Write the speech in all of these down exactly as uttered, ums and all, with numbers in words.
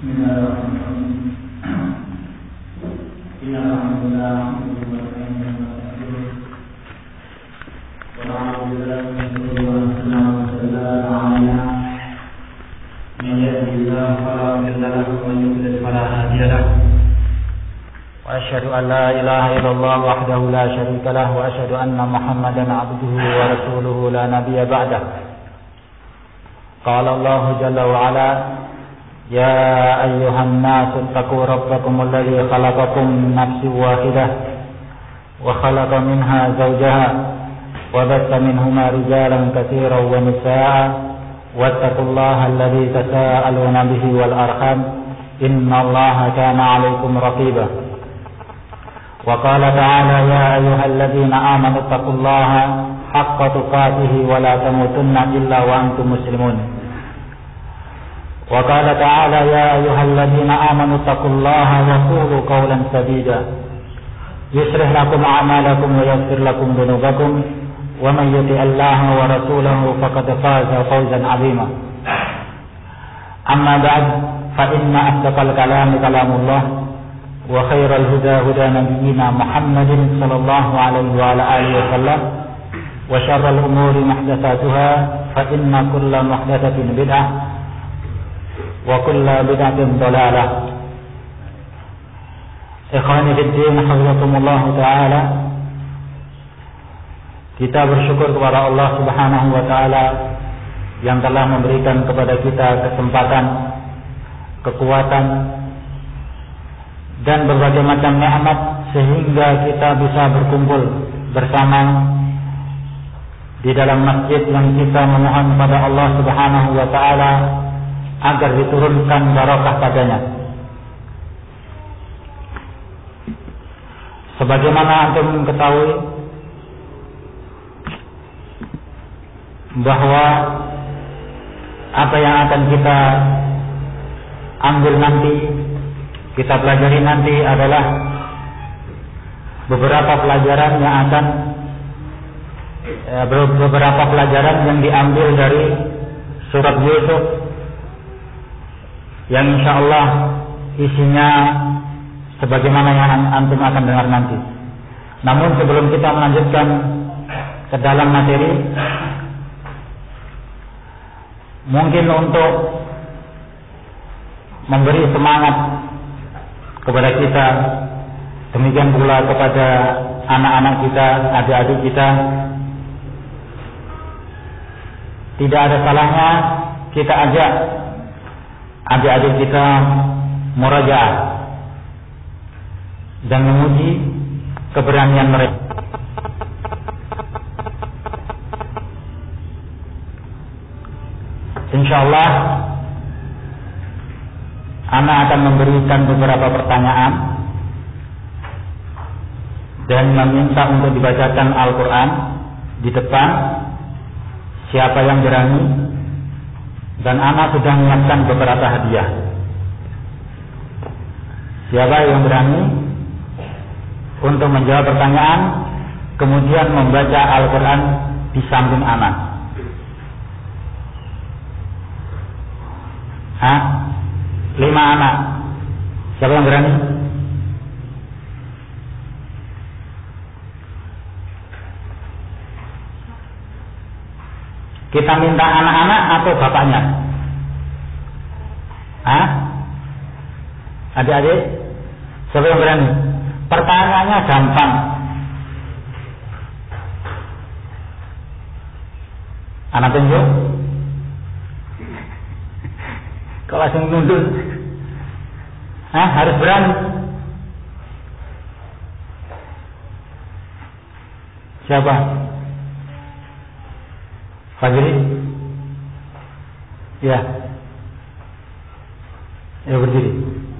وأشهد أن لا إله إلا الله وحده لا شريك له وأشهد أن محمدا عبده ورسوله لا نبي بعده. قال الله جل وعلا: يا أيها الناس اتقوا ربكم الذي خلقكم من نفس واحدة وخلق منها زوجها وبث منهما رجالا كثيرا ونساء واتقوا الله الذي تساءلون به والأرحام إن الله كان عليكم رقيبا. وقال تعالى: يا أيها الذين آمنوا اتقوا الله حق تقاته ولا تموتن إلا وأنتم مسلمون. وقال تعالى: يا أيها الذين آمنوا اتقوا الله وقولوا قولا سديدا يصلح لكم أعمالكم ويغفر لكم ذنوبكم ومن يطع الله ورسوله فقد فاز فوزا عظيما. أما بعد فإن أصدق الكلام كلام الله وخير الهدى هدى نبينا محمد صلى الله عليه وعلى آله وسلم وشر الأمور محدثاتها فإن كل محدثة بدعة وكل بدعة ضلالة. Ikhwani fiddin, hafizakumullah ta'ala. Kita bersyukur kepada Allah Subhanahu wa ta'ala yang telah memberikan kepada kita kesempatan, kekuatan dan berbagai macam nikmat sehingga kita bisa berkumpul bersama di dalam masjid yang kita memohon kepada Allah Subhanahu wa ta'ala agar diturunkan barokah padanya. Sebagaimana antum ketahui bahwa apa yang akan kita ambil nanti, kita pelajari nanti adalah beberapa pelajaran yang akan beberapa pelajaran yang diambil dari surat Yusuf yang insyaallah isinya sebagaimana yang antum akan dengar nanti. Namun sebelum kita melanjutkan ke dalam materi, mungkin untuk memberi semangat kepada kita, demikian pula kepada anak-anak kita, adik-adik kita, tidak ada salahnya kita ajak adik-adik kita murajaah dan memuji keberanian mereka. Insyaallah Ana akan memberikan beberapa pertanyaan dan meminta untuk dibacakan Al-Quran di depan. Siapa yang berani, dan Ana sudah menyiapkan beberapa hadiah. Siapa yang berani untuk menjawab pertanyaan kemudian membaca Al-Quran di samping Ana? Hah? Lima anak. Siapa yang berani? Kita minta anak-anak atau bapaknya? Hah? Adik-adik? Siapa yang berani? Pertanyaannya gampang. Anak tunjuk? Kok langsung nunduk? Hah? Harus berani. Siapa? Fajri? Ya. Ya, berdiri.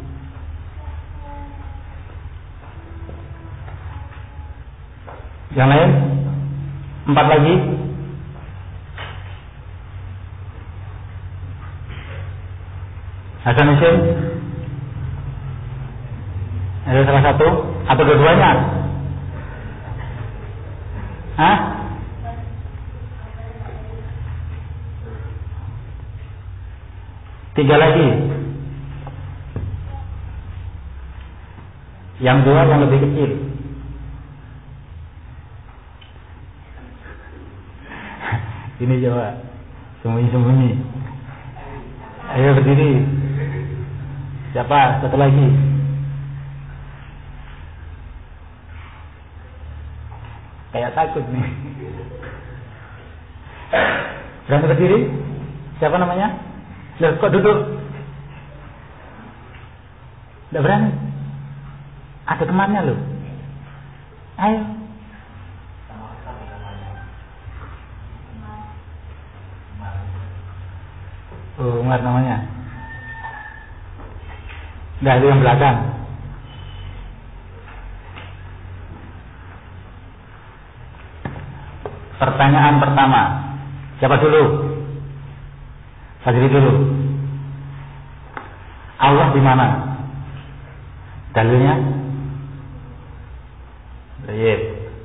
Yang lain? Empat lagi? Hasan Hussein? Ada salah satu? Atau keduanya? Hah? Tiga lagi? Yang dua yang lebih kecil. Ini coba, sembunyi-sembunyi. Ayo berdiri. Siapa? Satu lagi. Kayak takut nih. Berani berdiri? Siapa namanya? Loh, kok duduk? Tidak berani. Ada temannya loh. Ayo. Oh, Umar namanya. Enggak, itu yang belakang. Pertanyaan pertama. Siapa dulu? Fadli dulu. Allah di mana? Dalilnya? Baik.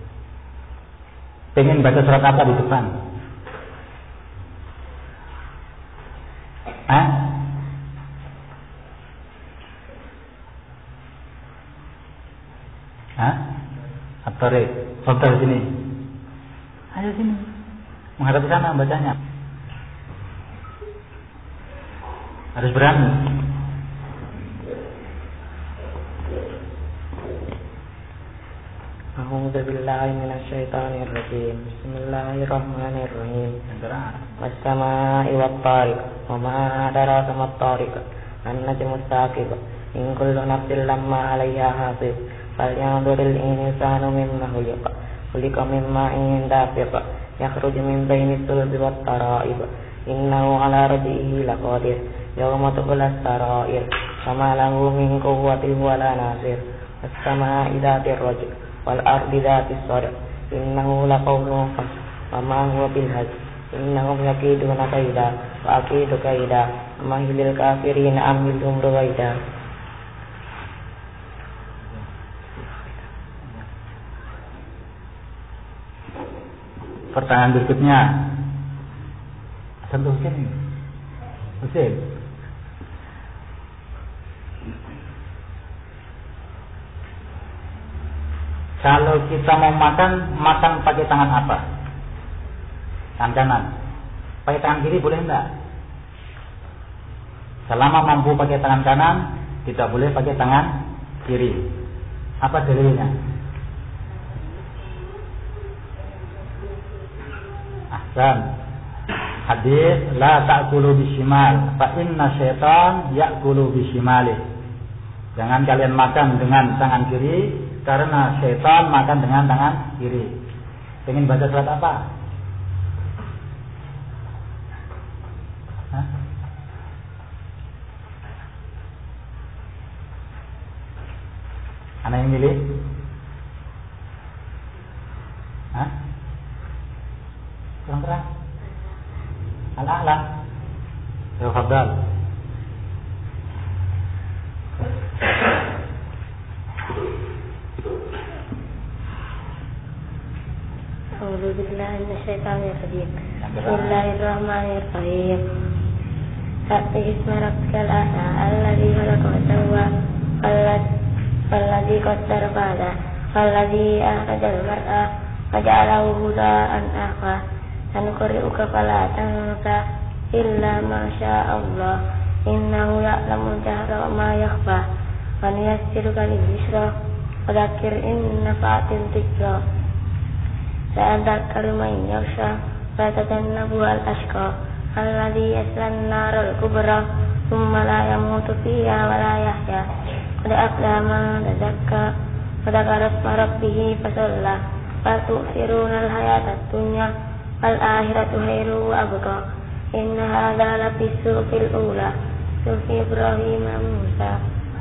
Pengen baca surat apa di depan? Hah? Hah? At-Tariq. Foto sini. Ayo sini. Menghadap ke sana bacanya. Harus berani. A'udzu billahi minasyaitonir rajim. Bismillahirrahmanirrahim. Was-samaa'i wat-tariq. Wa ma adraka mat-tariq. An-najmu as-saqib. In kullu nafsin lamma 'alayha hasib. Falyanzuril insanu mimma khuliqa. Khuliqa min ma'in dafiq. Yakhruju min bayni sulbi wat-tara'ib. Innahu 'ala raj'ihi laqadir. Yawma tublas sarair. Fama lahu min quwwatin wala nasir. Was-samaa'i dzatir raj'i. Wal ardi dzatis sadr. Innahu laqawlun fasl. Wa ma huwa bil hazl. Innahum yakiduna kaida wa akidu kaida. Mahilil kafirina amhilhum ruwaida. Pertanyaan berikutnya. Hasan Husain ini. Husain. Kalau kita mau makan, makan pakai tangan apa? Tangan kanan. Pakai tangan kiri boleh enggak? Selama mampu pakai tangan kanan, tidak boleh pakai tangan kiri. Apa dalilnya? Ahsan. Hadis la ta'kulu bishimal fa inna syaitan ya'kulu bishimali. Jangan kalian makan dengan tangan kiri karena syaitan makan dengan tangan kiri. Pengen baca surat apa? Hah? Anak yang milih? Hah? Kurang keras? Al-A'la. Ya, Fadal. A'udzu billahi minasyaitonir rajim. Bismillahirrahmanirrahim. Sabbi isma rabbikal a'la alladzi khalaqa fa sawwa walladzi qaddara fa hada walladzi akhrajal mar'a faja'alahu ghudaan ahwa sanuqri'uka fala tansa illa ma syaa Allah innahu ya'lamul jahra wa ma yakhfa wa nuyassiruka lil yusra fadzakir in nafa'atil dhikra sa'adzakaru man yakhsha wa tajannabu al-ashqa alladzi yaslan narul kubra thumma la yamutu fiha wa la yahya qad aflaha man tazakka wa dzakara isma rabbih fasalla bal tu'thiruna al-hayata ad-dunya wal akhiratu khairu wa abqa inna hadza la fi suhufil ula sufi Ibrahim wa Musa.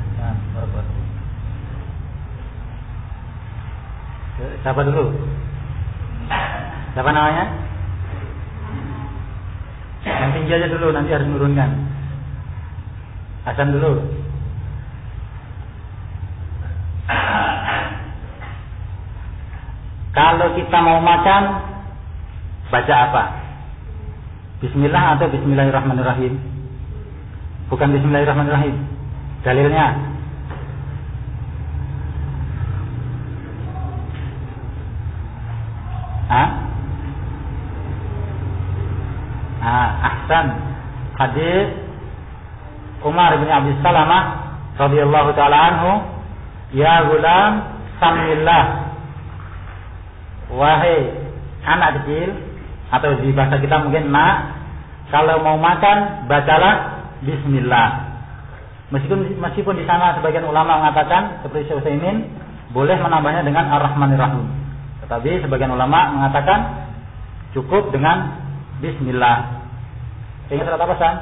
Siapa dulu? Siapa namanya? Yang tinggi aja dulu, nanti harus menurunkan. Hasan dulu. Kalau kita mau makan, baca apa? Bismillah atau Bismillahirrahmanirrahim? Bukan Bismillahirrahmanirrahim. Dalilnya? Ahsan. Hadis Umar bin Abi Salamah radhiyallahu taala anhu, ya gulam samillah, wahai anak kecil, atau di bahasa kita mungkin nak, kalau mau makan bacalah bismillah. Meskipun meskipun di sana sebagian ulama mengatakan seperti Syekh Utsaimin boleh menambahnya dengan Ar-Rahmanir Rahim. Tetapi sebagian ulama mengatakan cukup dengan bismillah. Ingat surat apa, San?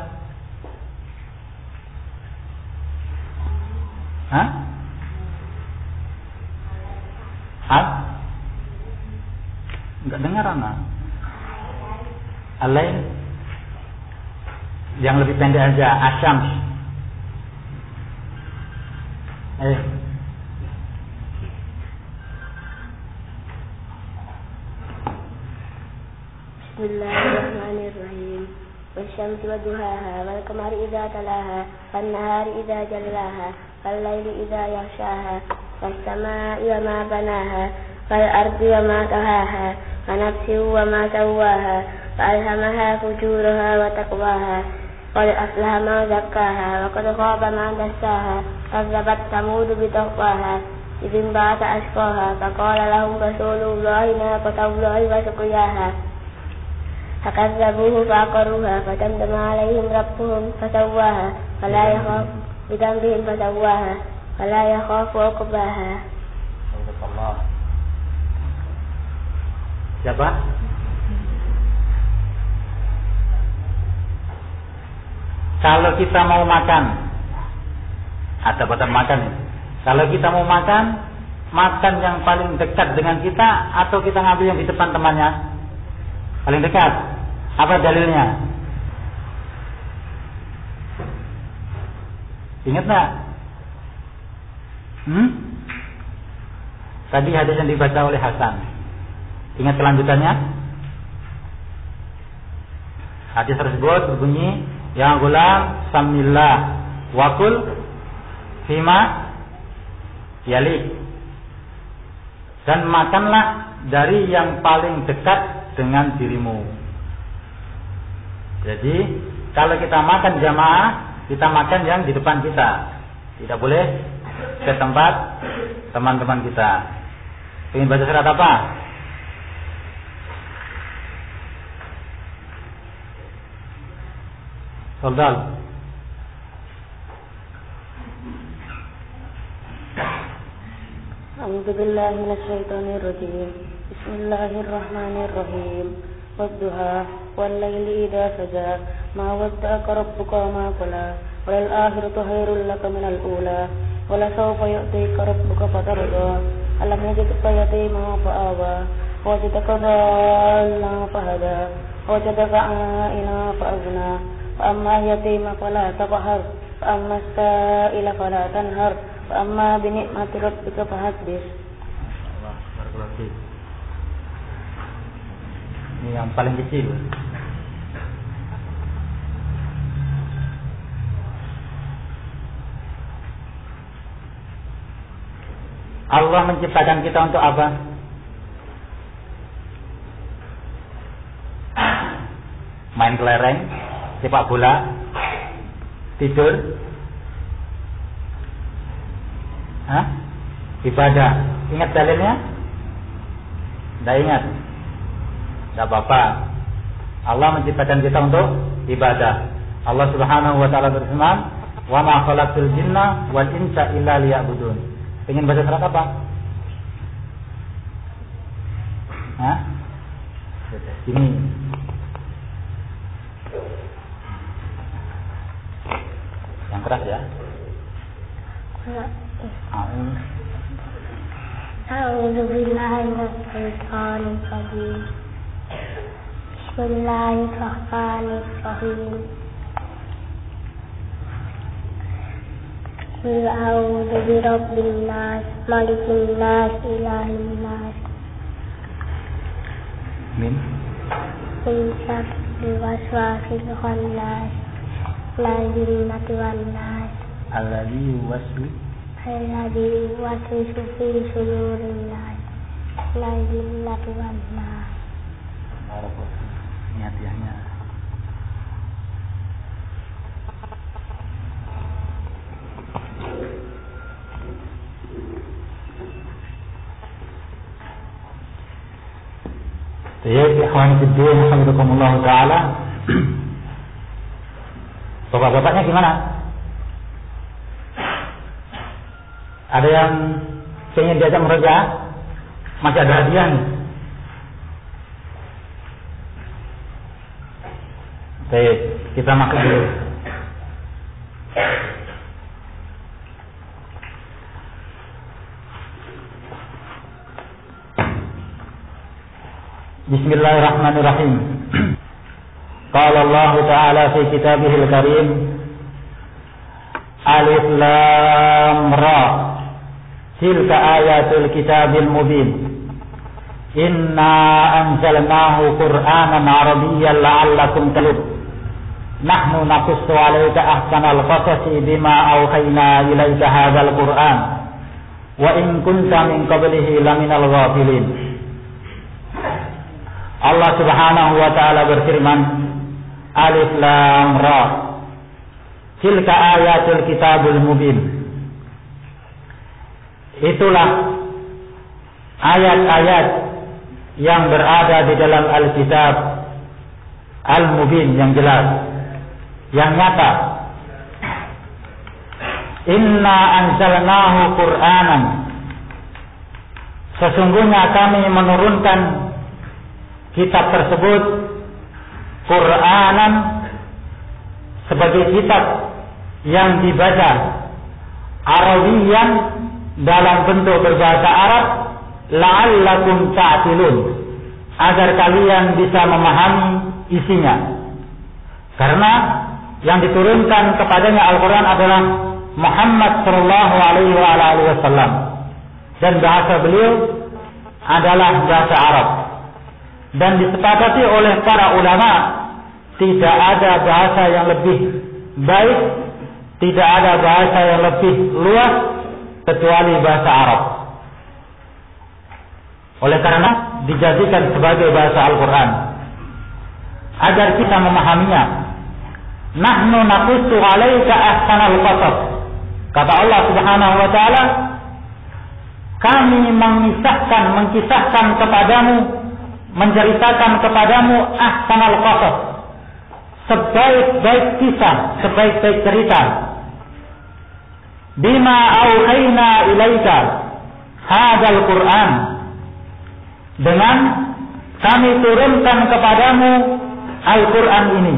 Hah? Hah? Enggak dengar anak. Alain yang lebih pendek aja, Asyams. Eh. Bismillahirrahmanirrahim. Wasyamsi waduhaha wal qamari idza talaha wan nahari idza jallaha wal laili idza yaghshaha was samaa'i wa ma banaha wal ardi wa ma tahaha wa nafsin wa ma sawwaha fa alhamaha fujuraha wa taqwaha qad aflaha man zakkaha wa qad khaba man dassaha kazzabat samud bi taqwaha idzin ba'atha ashqaha faqala lahum rasulullahi naqatallahi wa suqiyaha fakazzabuhu faqaruha fatamdama alaihim rabbuhum fasawwaha fala yakhaf bidambihim fasawwaha fala yakhafu uqbaha. Siapa? Kalau kita mau makan, ada batasan makan ya. Kalau kita mau makan, makan yang paling dekat dengan kita atau kita ngambil yang di depan temannya? Paling dekat. Apa dalilnya? Ingat nggak? Hmm? Tadi hadis yang dibaca oleh Hasan. Ingat kelanjutannya? Hadis tersebut berbunyi, ya gulam samillah wakul fima yalik, dan makanlah dari yang paling dekat dengan dirimu. Jadi kalau kita makan jamaah, kita makan yang di depan kita, tidak boleh ke tempat teman-teman kita. Ingin baca surat apa? Soldal. A'udzu billahi minasyaitonir rajim. Bismillahirrahmanirrahim. Wadduha wal laili idza saja ma wadda'aka rabbuka wa ma qala wal akhiratu khairul laka minal ula wala sawfa yu'tika rabbuka fatarda alam yajidka yatima fa'awa wajadaka dhallan fahada wajadaka a'ina fa'aghna fa amma yatima fala taqhar fa amma sa'ila fala tanhar fa amma bi ni'mati rabbika fahaddits. Allah barakallahu fiik. Ini yang paling kecil. Allah menciptakan kita untuk apa? Main kelereng, sepak bola, tidur, hah? Ibadah. Ingat dalilnya? Tidak ingat? Tidak apa-apa. Allah menciptakan kita untuk ibadah. Allah Subhanahu wa taala berfirman, "Wa ma khalaqtul jinna wal insa illa liya'budun." Pengen baca surat apa? Hah? Ini. Yang keras ya. A'udzu billahi minasy syaithanir rajim. Bismillahirrahmanirrahim. Qul a'udzu birabbin nas, malikin nas, ilahin nas. Min Min syarril waswasil khannas, min jinnati wan nas. alladzi yuwaswisu Alladzi yuwaswisu fi sudurin nas, min jinnati wan nas. Niatiahnya Baik, ikhwan fillah, alhamdulillah taala. Bapak-bapaknya gimana? Ada yang ingin diajak mereka? Masih ada hadiah nih. Baik, kita makan dulu. Bismillahirrahmanirrahim. Qala Allah Ta'ala fi kitabihil karim, Alif Lam Ra, tilka ayatul kitabil mubin, inna anzalnahu Qur'anan Arabiyyan la'allakum taqilun, nahnu naqussu 'alaika ahsanal qasasi bima awhayna ilaika hadzal Qur'an wa in kunta min qablihi laminal ghafilin. Allah Subhanahu wa taala berfirman, Alif Lam Ra, tilka ayatul kitabul mubin. Itulah ayat-ayat yang berada di dalam Alkitab Al-Mubin, yang jelas, yang nyata. Inna anzalnahu Qur'anan, sesungguhnya kami menurunkan kitab tersebut Qur'anan sebagai kitab yang dibaca Arabiyan dalam bentuk berbahasa Arab, la'allakum ta'qilun, agar kalian bisa memahami isinya. Karena yang diturunkan kepadanya Al-Quran adalah Muhammad sallallahu alaihi wasallam, dan bahasa beliau adalah bahasa Arab. Dan disepakati oleh para ulama, tidak ada bahasa yang lebih baik, tidak ada bahasa yang lebih luas kecuali bahasa Arab. Oleh karena dijadikan sebagai bahasa Al-Quran agar kita memahaminya. Nahnu naqussu 'alaika ahsanal qasas, kata Allah Subhanahu wa taala, kami mengisahkan mengkisahkan kepadamu, menceritakan kepadamu ahsanal qasas, sebaik-baik kisah, sebaik-baik cerita. Bima auhayna ilaika hadzal Qur'an, dengan kami turunkan kepadamu Al-Quran ini.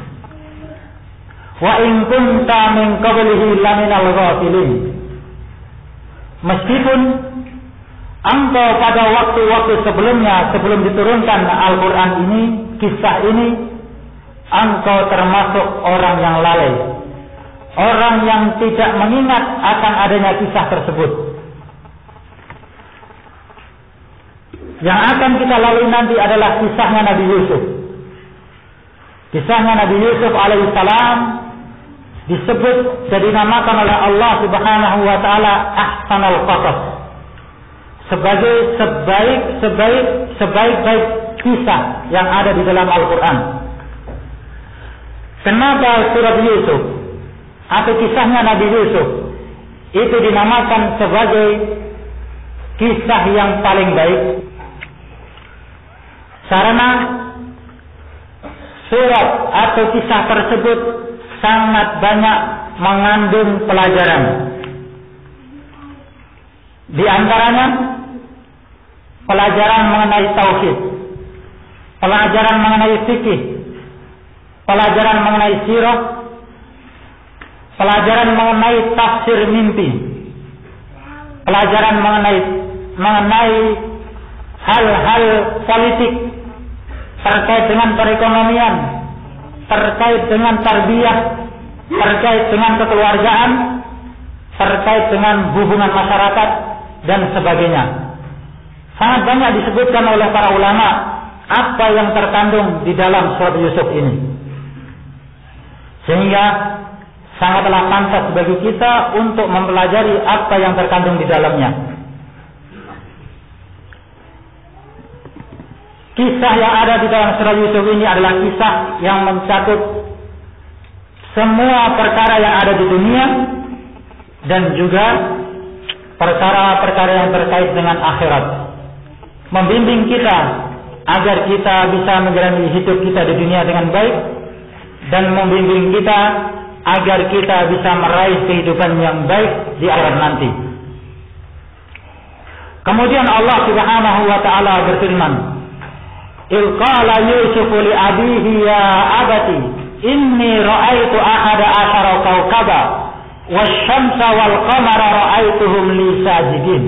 Wa in kunta min qablihi laminal ghafilin, meskipun engkau pada waktu-waktu sebelumnya, sebelum diturunkan Al-Quran ini, kisah ini, engkau termasuk orang yang lalai, orang yang tidak mengingat akan adanya kisah tersebut. Yang akan kita lalui nanti adalah kisahnya Nabi Yusuf. Kisahnya Nabi Yusuf alaihissalam disebut dan dinamakan oleh Allah Subhanahu wa taala ahsanal qasas, sebagai sebaik-sebaik sebaik-baik kisah yang ada di dalam Al-Quran. Kenapa surat Yusuf atau kisahnya Nabi Yusuf itu dinamakan sebagai kisah yang paling baik? Karena surat atau kisah tersebut sangat banyak mengandung pelajaran. Di antaranya pelajaran mengenai tauhid, pelajaran mengenai fikih, pelajaran mengenai sirah, pelajaran mengenai tafsir mimpi, pelajaran mengenai mengenai hal-hal politik, terkait dengan perekonomian, terkait dengan tarbiyah, terkait dengan kekeluargaan, terkait dengan hubungan masyarakat, dan sebagainya. Sangat banyak disebutkan oleh para ulama apa yang terkandung di dalam surat Yusuf ini, sehingga sangatlah pantas bagi kita untuk mempelajari apa yang terkandung di dalamnya. Kisah yang ada di dalam surat Yusuf ini adalah kisah yang mencakup semua perkara yang ada di dunia dan juga perkara-perkara yang terkait dengan akhirat. Membimbing kita agar kita bisa menjalani hidup kita di dunia dengan baik dan membimbing kita agar kita bisa meraih kehidupan yang baik di akhirat nanti. Kemudian Allah Subhanahu wa taala berfirman, "Il qala Yusuf li abihi ya abati inni ra'aitu ahada asyara kawkaba wasyamsa wal qamara ra'aituhum li sajidin."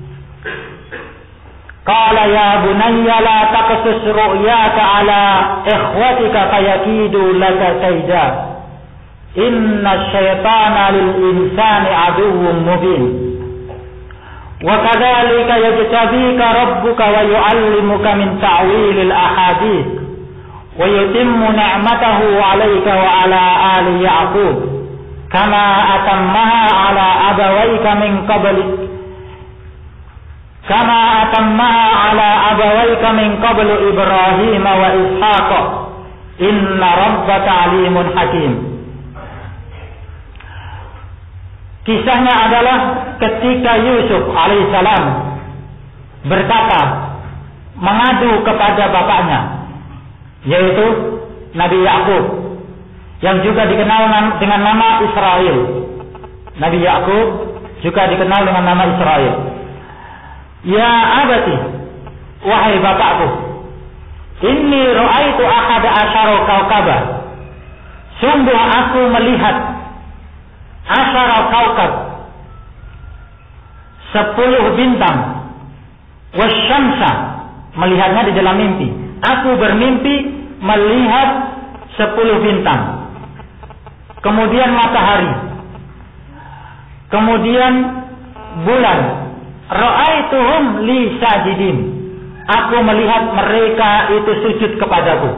Qala ya bunayya la taqsus ru'yaka ala ikhwatika fayakidu laka kaida. Inna syaitana lil insani aduwwun mubin. Wa kadzalika yajtabika rabbuka wa yu'allimuka min ta'wilil ahadits wa yutimmu ni'matahu 'alaika wa 'ala ali Ya'qub kama atammaha 'ala abawayka min qablik kama atammaha 'ala abawayka min qablu Ibrahim wa Ishaq inna rabbaka 'alimun hakim. Kisahnya adalah ketika Yusuf alaihissalam berkata, mengadu kepada bapaknya, yaitu Nabi Ya'qub, yang juga dikenal dengan nama Israel. Nabi Ya'qub juga dikenal dengan nama Israel. Ya abati, wahai bapakku, inni ra'aitu ahada asyara kawkaba. Sungguh aku melihat asyara kawkab, sepuluh bintang, wasyamsa, melihatnya di dalam mimpi. Aku bermimpi melihat sepuluh bintang, kemudian matahari, kemudian bulan. Ra'aituhum li sajidin. Aku melihat mereka itu sujud kepadaku.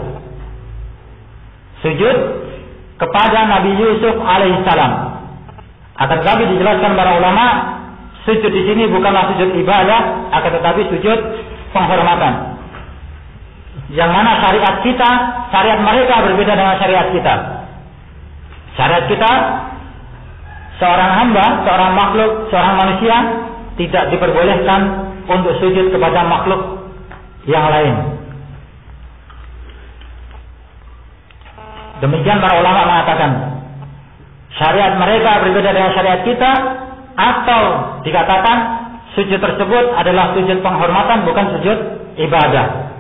Sujud kepada Nabi Yusuf alaihissalam. Akan tetapi dijelaskan para ulama, sujud di sini bukanlah sujud ibadah, akan tetapi sujud penghormatan. Yang mana syariat kita, syariat mereka berbeda dengan syariat kita. Syariat kita, seorang hamba, seorang makhluk, seorang manusia tidak diperbolehkan untuk sujud kepada makhluk yang lain. Demikian para ulama mengatakan, syariat mereka berbeda dengan syariat kita, atau dikatakan sujud tersebut adalah sujud penghormatan, bukan sujud ibadah.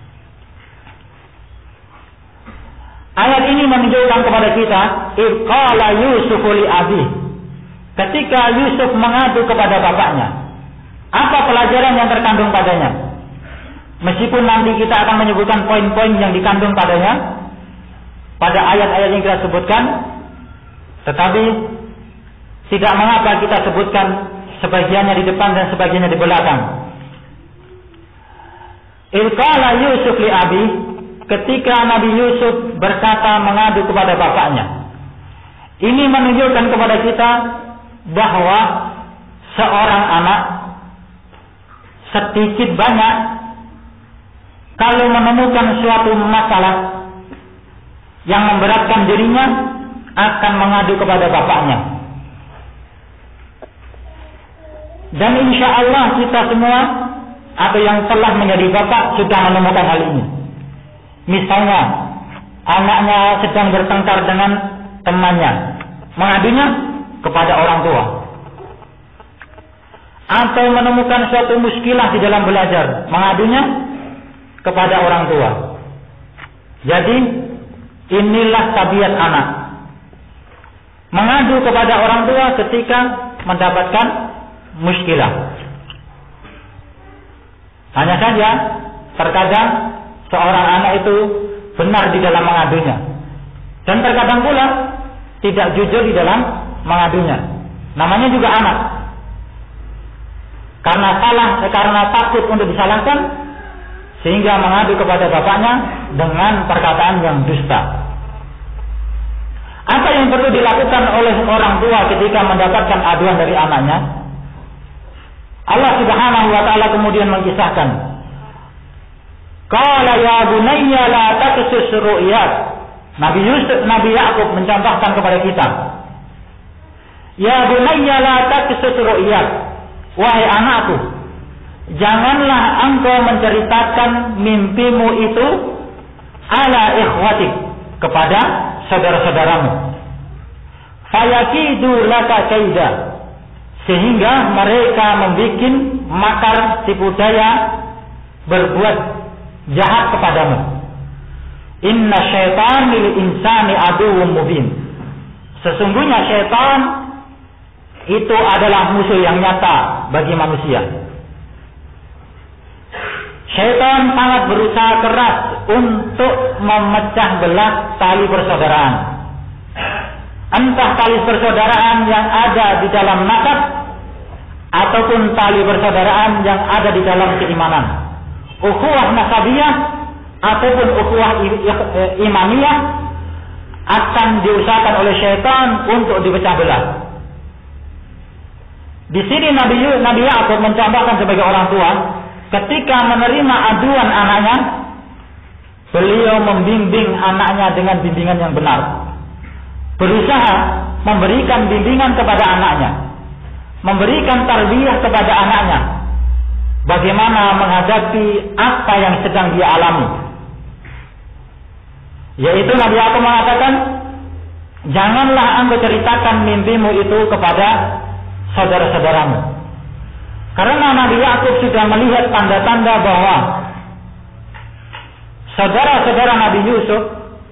Ayat ini menunjukkan kepada kita, qala Yusuf li abi, ketika Yusuf mengadu kepada bapaknya, apa pelajaran yang terkandung padanya? Meskipun nanti kita akan menyebutkan poin-poin yang dikandung padanya pada ayat-ayat yang kita sebutkan, tetapi tidak mengapa kita sebutkan sebagiannya di depan dan sebagiannya di belakang. Qala Yusuf li abi, ketika Nabi Yusuf berkata mengadu kepada bapaknya. Ini menunjukkan kepada kita bahwa seorang anak sedikit banyak kalau menemukan suatu masalah yang memberatkan dirinya akan mengadu kepada bapaknya. Dan insya Allah kita semua atau yang telah menjadi bapak sudah menemukan hal ini. Misalnya anaknya sedang bertengkar dengan temannya, mengadunya kepada orang tua. Atau menemukan suatu muskilah di dalam belajar, mengadunya kepada orang tua. Jadi inilah tabiat anak, mengadu kepada orang tua ketika mendapatkan muskilah. Hanya saja terkadang seorang anak itu benar di dalam mengadunya, dan terkadang pula tidak jujur di dalam mengadunya. Namanya juga anak. Karena salah, karena takut untuk disalahkan, sehingga mengadu kepada bapaknya dengan perkataan yang dusta. Apa yang perlu dilakukan oleh orang tua ketika mendapatkan aduan dari anaknya? Allah Subhanahu wa taala kemudian mengisahkan, qala ya bunayya la taqsus ru'yak. Nabi Yusuf, Nabi Ya'qub mencontohkan kepada kita, ya bunayya la taqsus ru'yak, wahai anakku, janganlah engkau menceritakan mimpimu itu ala ikhwatik, kepada saudara-saudaramu. Fayakidu laka kaida, sehingga mereka membikin makar tipu daya, berbuat jahat kepadamu. Inna syaitan lil insani aduwwum mubin. Sesungguhnya syaitan itu adalah musuh yang nyata bagi manusia. Syaitan sangat berusaha keras untuk memecah belah tali persaudaraan. Entah tali persaudaraan yang ada di dalam nasab ataupun tali persaudaraan yang ada di dalam keimanan. Ukhuwah nasabiyah ataupun ukhuwah imaniyah akan diusahakan oleh syaitan untuk dipecah belah. Di sini Nabi Nabi Yakub mencontohkan sebagai orang tua, ketika menerima aduan anaknya, beliau membimbing anaknya dengan bimbingan yang benar. Berusaha memberikan bimbingan kepada anaknya, memberikan tarbiyah kepada anaknya, bagaimana menghadapi apa yang sedang dia alami. Yaitu Nabi Yakub mengatakan, janganlah engkau ceritakan mimpimu itu kepada saudara-saudaramu. Karena Nabi Yakub sudah melihat tanda-tanda bahwa saudara-saudara Nabi Yusuf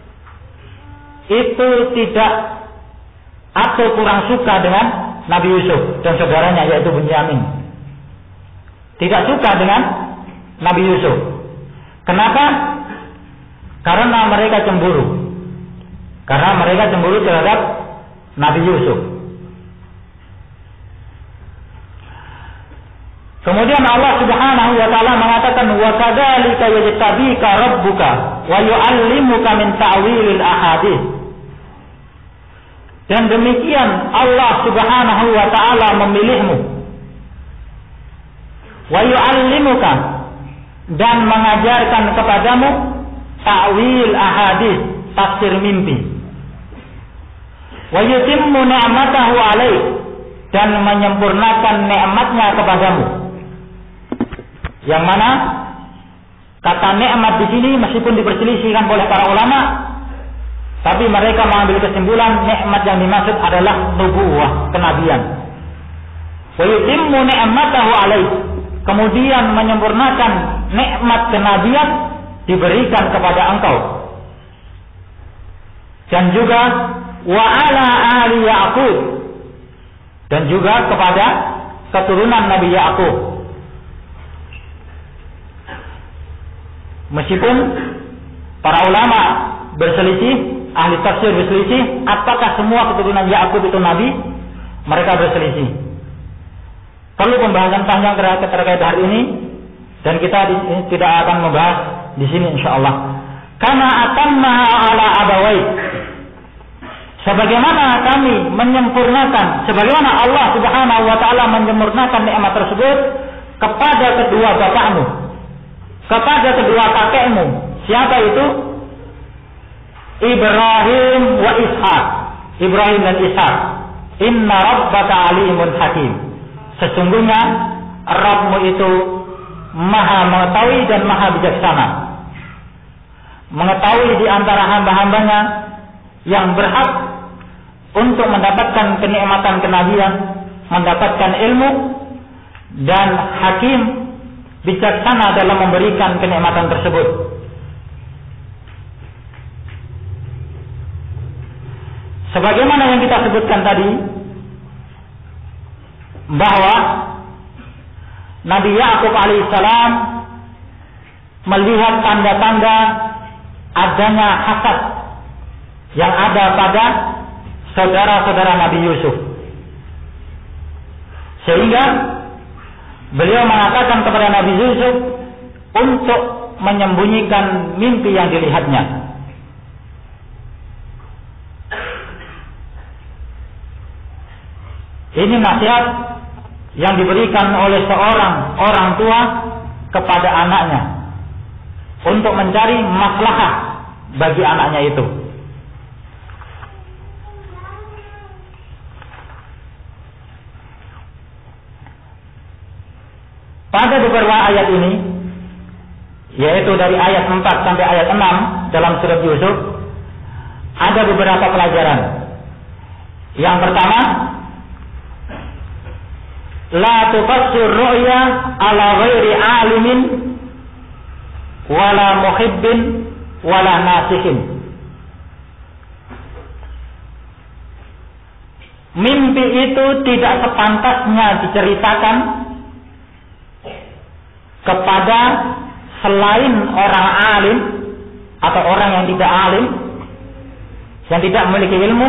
itu tidak atau kurang suka dengan Nabi Yusuf dan saudaranya, yaitu Bunyamin. Tidak suka dengan Nabi Yusuf. Kenapa? Karena mereka cemburu. Karena mereka cemburu terhadap Nabi Yusuf. Kemudian Allah Subhanahu wa taala mengatakan, wa kadzalika yajtabika rabbuka wa yu'allimuka min ta'wilil ahadits. Dan demikian Allah Subhanahu wa taala memilihmu, wa yu'allimuka, dan mengajarkan kepadamu ta'wil ahadits, tafsir mimpi. Wa yutimmu ni'matahu 'alaik, dan menyempurnakan nikmatnya kepadamu. Yang mana kata nikmat di sini meskipun diperselisihkan oleh para ulama, tapi mereka mengambil kesimpulan nikmat yang dimaksud adalah nubuwah, kenabian. Wa yutimmu ni'matahu 'alaik, kemudian menyempurnakan nikmat kenabian diberikan kepada engkau. Dan juga wa ala ali Yaqub, dan juga kepada keturunan Nabi Yakub. Meskipun para ulama berselisih, ahli tafsir berselisih, apakah semua keturunan Yakub itu nabi? Mereka berselisih. Perlu pembahasan panjang terkait hal ini, dan kita di, tidak akan membahas di sini insyaallah. Karena atamma ala abawai, sebagaimana kami menyempurnakan, sebagaimana Allah Subhanahu wa taala menyempurnakan nikmat tersebut kepada kedua bapakmu, kepada kedua kakekmu. Siapa itu? Ibrahim wa Ishaq. Ibrahim dan Ishaq. Inna rabbaka alimun hakim. Sesungguhnya Rabbmu itu maha mengetahui dan maha bijaksana, mengetahui di antara hamba-hambanya yang berhak untuk mendapatkan kenikmatan kenabian, mendapatkan ilmu, dan hakim, bijaksana dalam memberikan kenikmatan tersebut. Sebagaimana yang kita sebutkan tadi, bahwa Nabi Yakub alaihissalam melihat tanda-tanda adanya hasad yang ada pada saudara-saudara Nabi Yusuf, sehingga beliau mengatakan kepada Nabi Yusuf untuk menyembunyikan mimpi yang dilihatnya. Ini nasihat yang diberikan oleh seorang orang tua kepada anaknya untuk mencari maslahah bagi anaknya itu. pada beberapa ayat ini, yaitu dari ayat empat sampai ayat enam dalam surat Yusuf, ada beberapa pelajaran. Yang pertama, la tufassir ru'ya ala ghairi alimin wala muhibbin wala nasihin. Mimpi itu tidak sepantasnya diceritakan kepada selain orang alim atau orang yang tidak alim, yang tidak memiliki ilmu,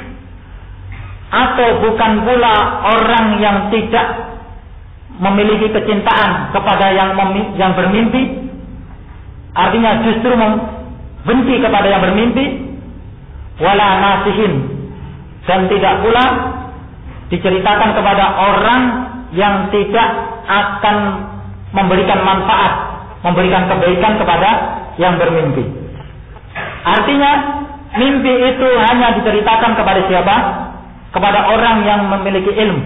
atau bukan pula orang yang tidak memiliki kecintaan kepada yang mem- yang bermimpi, artinya justru membenci kepada yang bermimpi, wala nasihin, dan tidak pula diceritakan kepada orang yang tidak akan memberikan manfaat, memberikan kebaikan kepada yang bermimpi. Artinya mimpi itu hanya diceritakan kepada siapa? Kepada orang yang memiliki ilmu,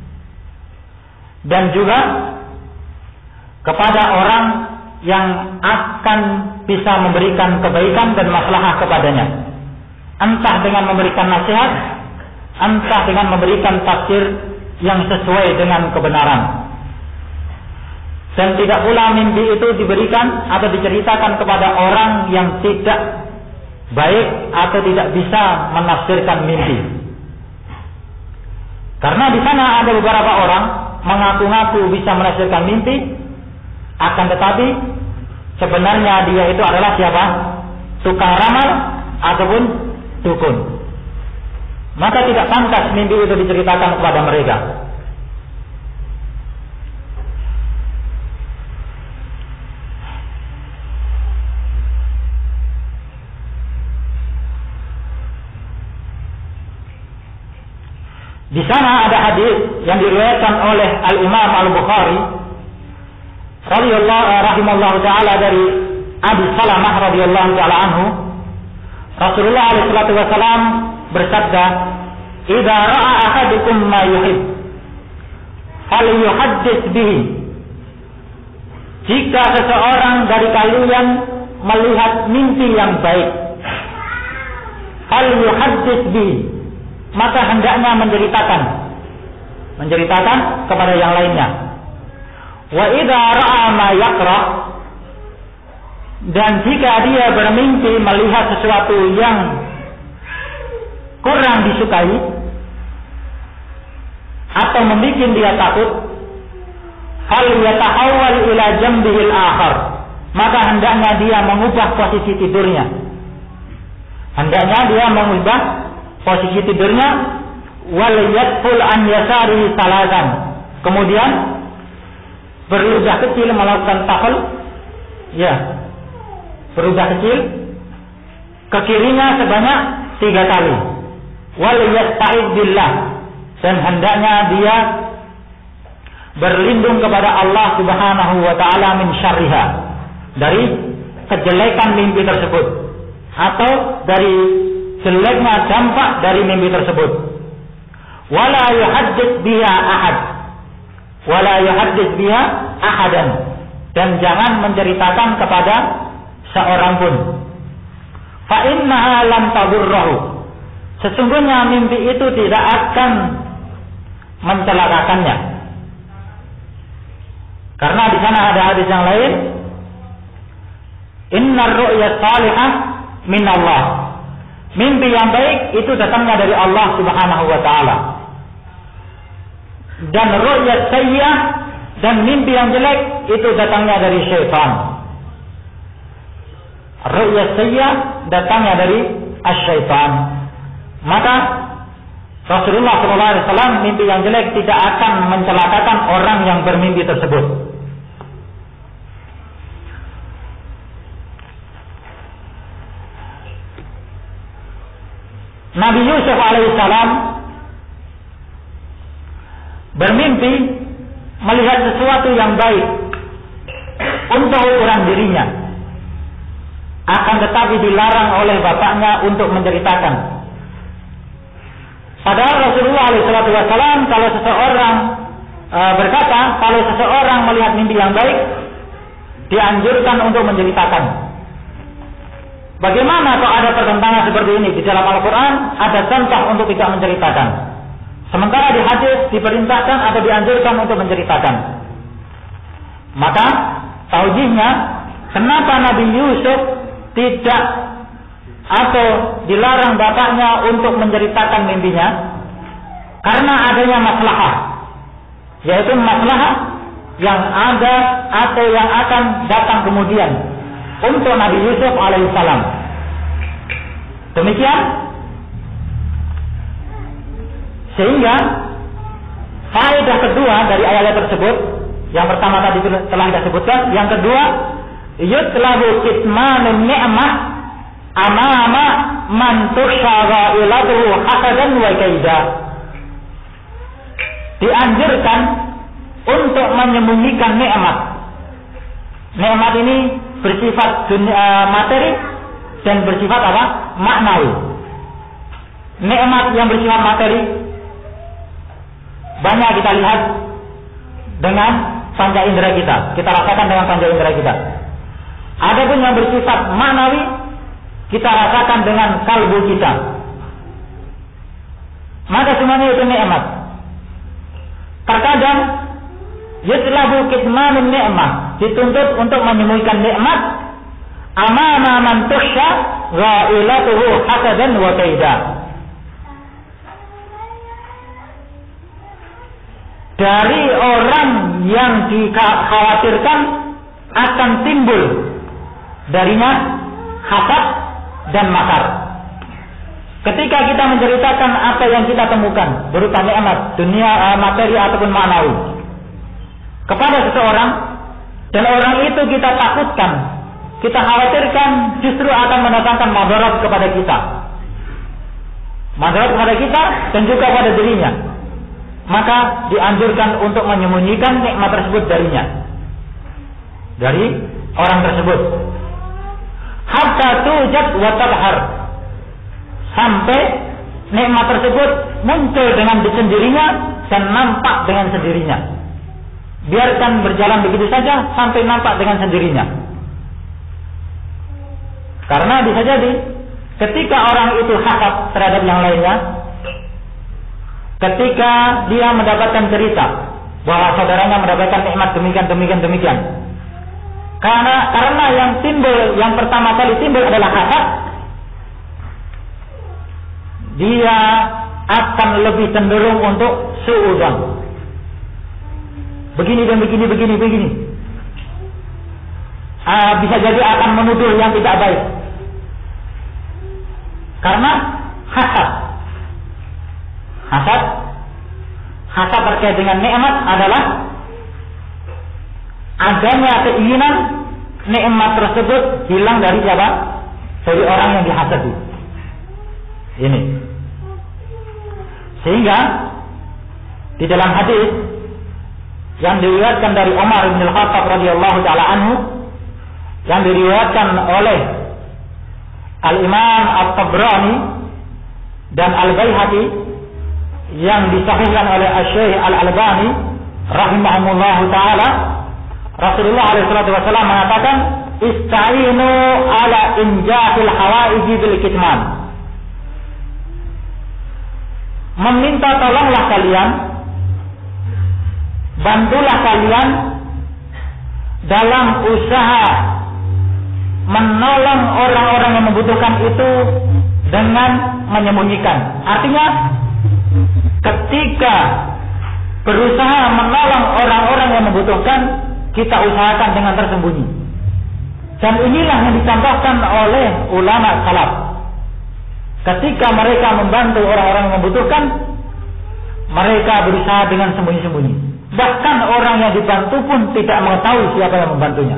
dan juga kepada orang yang akan bisa memberikan kebaikan dan maslahah kepadanya, entah dengan memberikan nasihat, entah dengan memberikan tafsir yang sesuai dengan kebenaran. Dan tidak pula mimpi itu diberikan atau diceritakan kepada orang yang tidak baik atau tidak bisa menafsirkan mimpi. Karena di sana ada beberapa orang mengaku-ngaku bisa menafsirkan mimpi, akan tetapi sebenarnya dia itu adalah siapa? Tukang ramal ataupun dukun. Maka tidak pantas mimpi itu diceritakan kepada mereka. Di sana ada hadis yang diriwayatkan oleh Al-Imam Al-Bukhari radhiyallahu rahimallahu taala dari Abi Salamah radhiyallahu taala anhu. Rasulullah alaihi salatu wasallam bersabda, "Idza ra'a ahadukum ma yuhib, falyuhaddits bihi." Jika seseorang dari kalian melihat mimpi yang baik, falyuhaddits bihi, maka hendaknya menceritakan menceritakan kepada yang lainnya. Wa idza ra'a ma yaqra, dan jika dia bermimpi melihat sesuatu yang kurang disukai atau membuat dia takut, fal yatahawwal ila jambihil akhar, maka hendaknya dia mengubah posisi tidurnya. Hendaknya dia mengubah posisi tidurnya, wal yadful an yasari salatan, kemudian berludah kecil melakukan tahal, ya, berludah kecil ke kirinya sebanyak tiga kali. Wal yasta'id billah, dan hendaknya dia berlindung kepada Allah Subhanahu wa taala min syarriha, dari kejelekan mimpi tersebut atau dari jeleknya dampak dari mimpi tersebut. Wala yuhaddits biha ahad, wala yuhaddits biha ahadan, dan jangan menceritakan kepada seorang pun. Fa innaha lam tadurruhu, sesungguhnya mimpi itu tidak akan mencelakakannya. Karena di sana ada hadis yang lain, innar ru'ya salihah min Allah, mimpi yang baik itu datangnya dari Allah Subhanahu wa taala. Dan ru'ya sayyi'ah, dan mimpi yang jelek itu datangnya dari syaitan. Ru'ya sayyi'ah datangnya dari asy-syaitan. Maka Rasulullah shallallahu alaihi wasallam, mimpi yang jelek tidak akan mencelakakan orang yang bermimpi tersebut. Nabi Yusuf alaihissalam bermimpi melihat sesuatu yang baik untuk ukuran dirinya, akan tetapi dilarang oleh bapaknya untuk menceritakan. Padahal Rasulullah alaihissalam, kalau seseorang e, berkata kalau seseorang melihat mimpi yang baik dianjurkan untuk menceritakan. Bagaimana kalau ada pertentangan seperti ini? Di dalam Al-Quran ada contoh untuk tidak menceritakan. Sementara di hadis diperintahkan atau dianjurkan untuk menceritakan. Maka taujihnya, kenapa Nabi Yusuf tidak atau dilarang bapaknya untuk menceritakan mimpinya? Karena adanya maslahah, yaitu maslahah yang ada atau yang akan datang kemudian untuk Nabi Yusuf alaihissalam. Demikian sehingga faedah kedua dari ayat tersebut, yang pertama tadi telah kita sebutkan, yang kedua, yutlabu kitmanun ni'mah amama man tusyara ilatuhu hasadan wa kaida. Dianjurkan untuk menyembunyikan nikmat. Nikmat ini bersifat dunia, materi dan bersifat apa? Maknawi. Nikmat yang bersifat materi banyak kita lihat dengan panca indera kita, kita rasakan dengan panca indera kita. Adapun yang bersifat maknawi kita rasakan dengan kalbu kita. Maka semuanya itu nikmat. Terkadang yutlabu kitmanun ni'mah, dituntut untuk menyembunyikan nikmat amama man tusya ghailatuhu hasadan wa kaida. Dari orang yang dikhawatirkan akan timbul darinya hasad dan makar. Ketika kita menceritakan apa yang kita temukan berupa nikmat dunia, materi ataupun maknawi kepada seseorang, dan orang itu kita takutkan, kita khawatirkan justru akan mendatangkan madarat kepada kita, madarat kepada kita dan juga pada dirinya, maka dianjurkan untuk menyembunyikan nikmat tersebut darinya, dari orang tersebut, hatta tujad wa tabhar, sampai nikmat tersebut muncul dengan sendirinya dan nampak dengan sendirinya. Biarkan berjalan begitu saja sampai nampak dengan sendirinya. Karena bisa jadi ketika orang itu hasad terhadap yang lainnya, ketika dia mendapatkan cerita bahwa saudaranya mendapatkan nikmat demikian demikian demikian, karena karena yang timbul, yang pertama kali timbul adalah hasad, dia akan lebih cenderung untuk suudzon. Begini dan begini, begini, begini. Uh, bisa jadi akan menuduh yang tidak baik. Karena hasad. Hasad. Hasad terkait dengan nikmat adalah adanya keinginan nikmat tersebut hilang dari siapa? Dari orang yang dihasadi. Ini. Sehingga di dalam hadis yang diriwayatkan dari Umar bin Al-Khattab radhiyallahu taala anhu, yang diriwayatkan oleh Al-Imam At-Tabrani dan Al-Baihaqi, yang disahihkan oleh Asy-Syaikh Al-Albani rahimahumullah taala, Rasulullah alaihi salatu wasallam mengatakan, "Ista'inu ala injahil hawaiji bil kitman." Meminta tolonglah kalian, bantulah kalian dalam usaha menolong orang-orang yang membutuhkan itu dengan menyembunyikan. Artinya ketika berusaha menolong orang-orang yang membutuhkan, kita usahakan dengan tersembunyi. Dan inilah yang dicontohkan oleh ulama salaf. Ketika mereka membantu orang-orang yang membutuhkan, mereka berusaha dengan sembunyi-sembunyi. Bahkan orang yang dibantu pun tidak mengetahui siapa yang membantunya.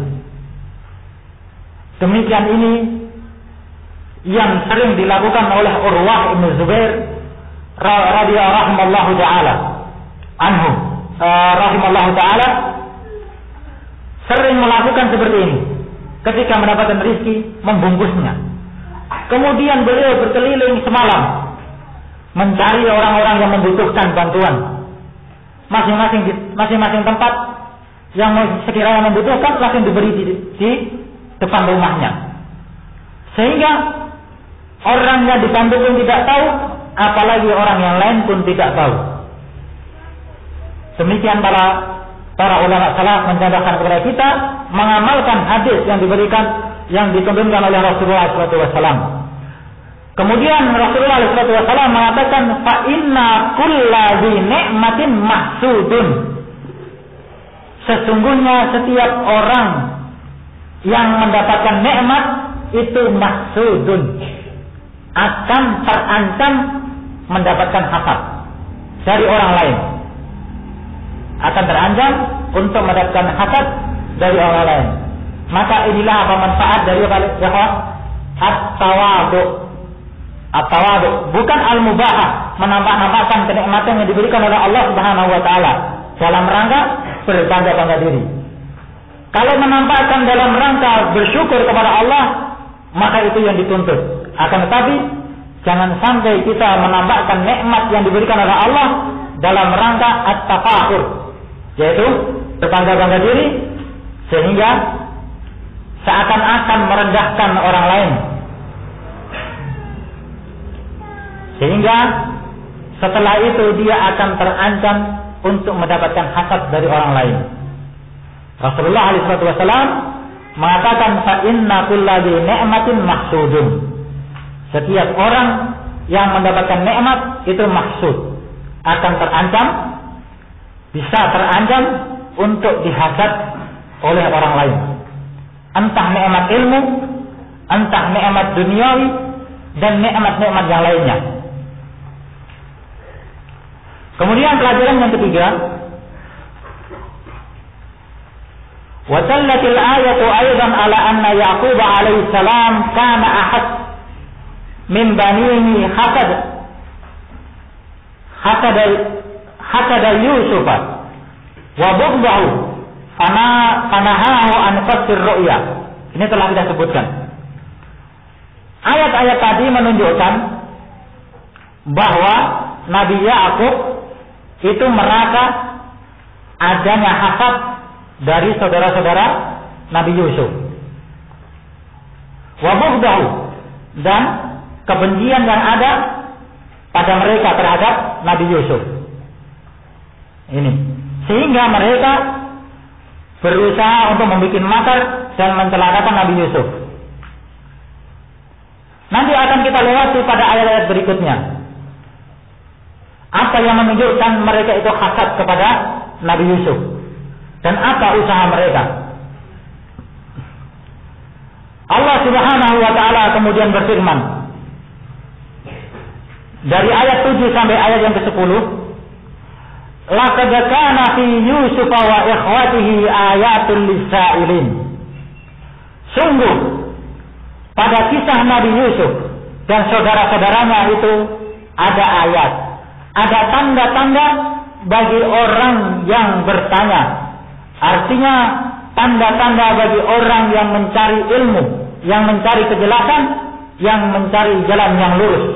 Demikian ini yang sering dilakukan oleh Urwah bin Zubair radhiyallahu ta'ala anhu, rahimallahu ta'ala, sering melakukan seperti ini. Ketika mendapatkan rezeki, membungkusnya. Kemudian beliau berkeliling semalam mencari orang-orang yang membutuhkan bantuan. masing-masing di masing-masing tempat yang sekiranya membutuhkan langsung diberi di, di depan rumahnya. Sehingga orang yang dibantu pun tidak tahu, apalagi orang yang lain pun tidak tahu. Demikian para para ulama salaf mencontohkan kepada kita mengamalkan hadis yang diberikan yang dituntunkan oleh Rasulullah shallallahu alaihi wasallam. Kemudian Rasulullah shallallahu alaihi wasallam mengatakan fa inna kulladzi ni'matin mahsudun. Sesungguhnya setiap orang yang mendapatkan nikmat itu mahsudun, akan terancam mendapatkan hasad dari orang lain, akan terancam untuk mendapatkan hasad dari orang lain. Maka inilah apa manfaat dari at-tawadu. At-tawadu bukan al-mubahah, menambah-nambahkan kenikmatan yang diberikan oleh Allah Subhanahu wa taala dalam rangka berbangga-bangga diri. Kalau menampakkan dalam rangka bersyukur kepada Allah, maka itu yang dituntut. Akan tetapi jangan sampai kita menampakkan nikmat yang diberikan oleh Allah dalam rangka at-tafakhur, yaitu berbangga-bangga diri sehingga seakan-akan merendahkan orang lain, sehingga setelah itu dia akan terancam untuk mendapatkan hasad dari orang lain. Rasulullah shallallahu alaihi wasallam mengatakan fa inna kulladzi ni'matin mahsudun. Setiap orang yang mendapatkan nikmat itu maksud, akan terancam, bisa terancam untuk dihasad oleh orang lain. Entah nikmat ilmu, entah nikmat duniawi, dan nikmat-nikmat yang lainnya. Kemudian pelajaran yang ketiga, wa dallatil ayatu aidan ala anna Yaqub alaihi salam kana ahad min banihi hasad hasad hasad Yusuf wa bughdahu fana fanahahu an qasir ru'ya. Ini telah kita sebutkan. Ayat-ayat tadi menunjukkan bahwa Nabi Yaqub itu merasa adanya hasad dari saudara-saudara Nabi Yusuf. Wa bughdahu, dan kebencian yang ada pada mereka terhadap Nabi Yusuf. Ini sehingga mereka berusaha untuk membuat makar dan mencelakakan Nabi Yusuf. Nanti akan kita lewati pada ayat-ayat berikutnya. Apa yang menunjukkan mereka itu hasad kepada Nabi Yusuf dan apa usaha mereka. Allah Subhanahu wa taala kemudian berfirman dari ayat tujuh sampai ayat yang kesepuluh, laqad kana fi Yusuf wa ikhwatihi ayatul lisailin. Sungguh pada kisah Nabi Yusuf dan saudara-saudaranya itu ada ayat, ada tanda-tanda bagi orang yang bertanya. Artinya tanda-tanda bagi orang yang mencari ilmu, yang mencari kejelasan, yang mencari jalan yang lurus.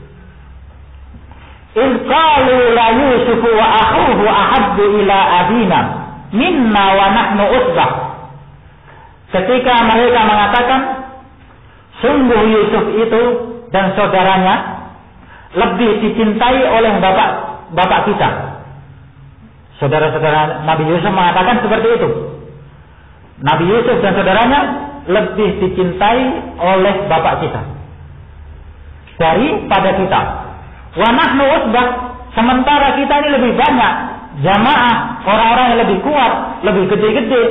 إذ قالوا لا يوسف وأخوه أحب إلى أبينا منا ونحن عصبة. Ketika mereka mengatakan, sungguh Yusuf itu dan saudaranya lebih dicintai oleh bapak bapak kita. Saudara-saudara Nabi Yusuf mengatakan seperti itu. Nabi Yusuf dan saudaranya lebih dicintai oleh bapak kita daripada kita. Wa nahnu usbah, sementara kita ini lebih banyak jamaah, orang-orang yang lebih kuat, lebih gede-gede.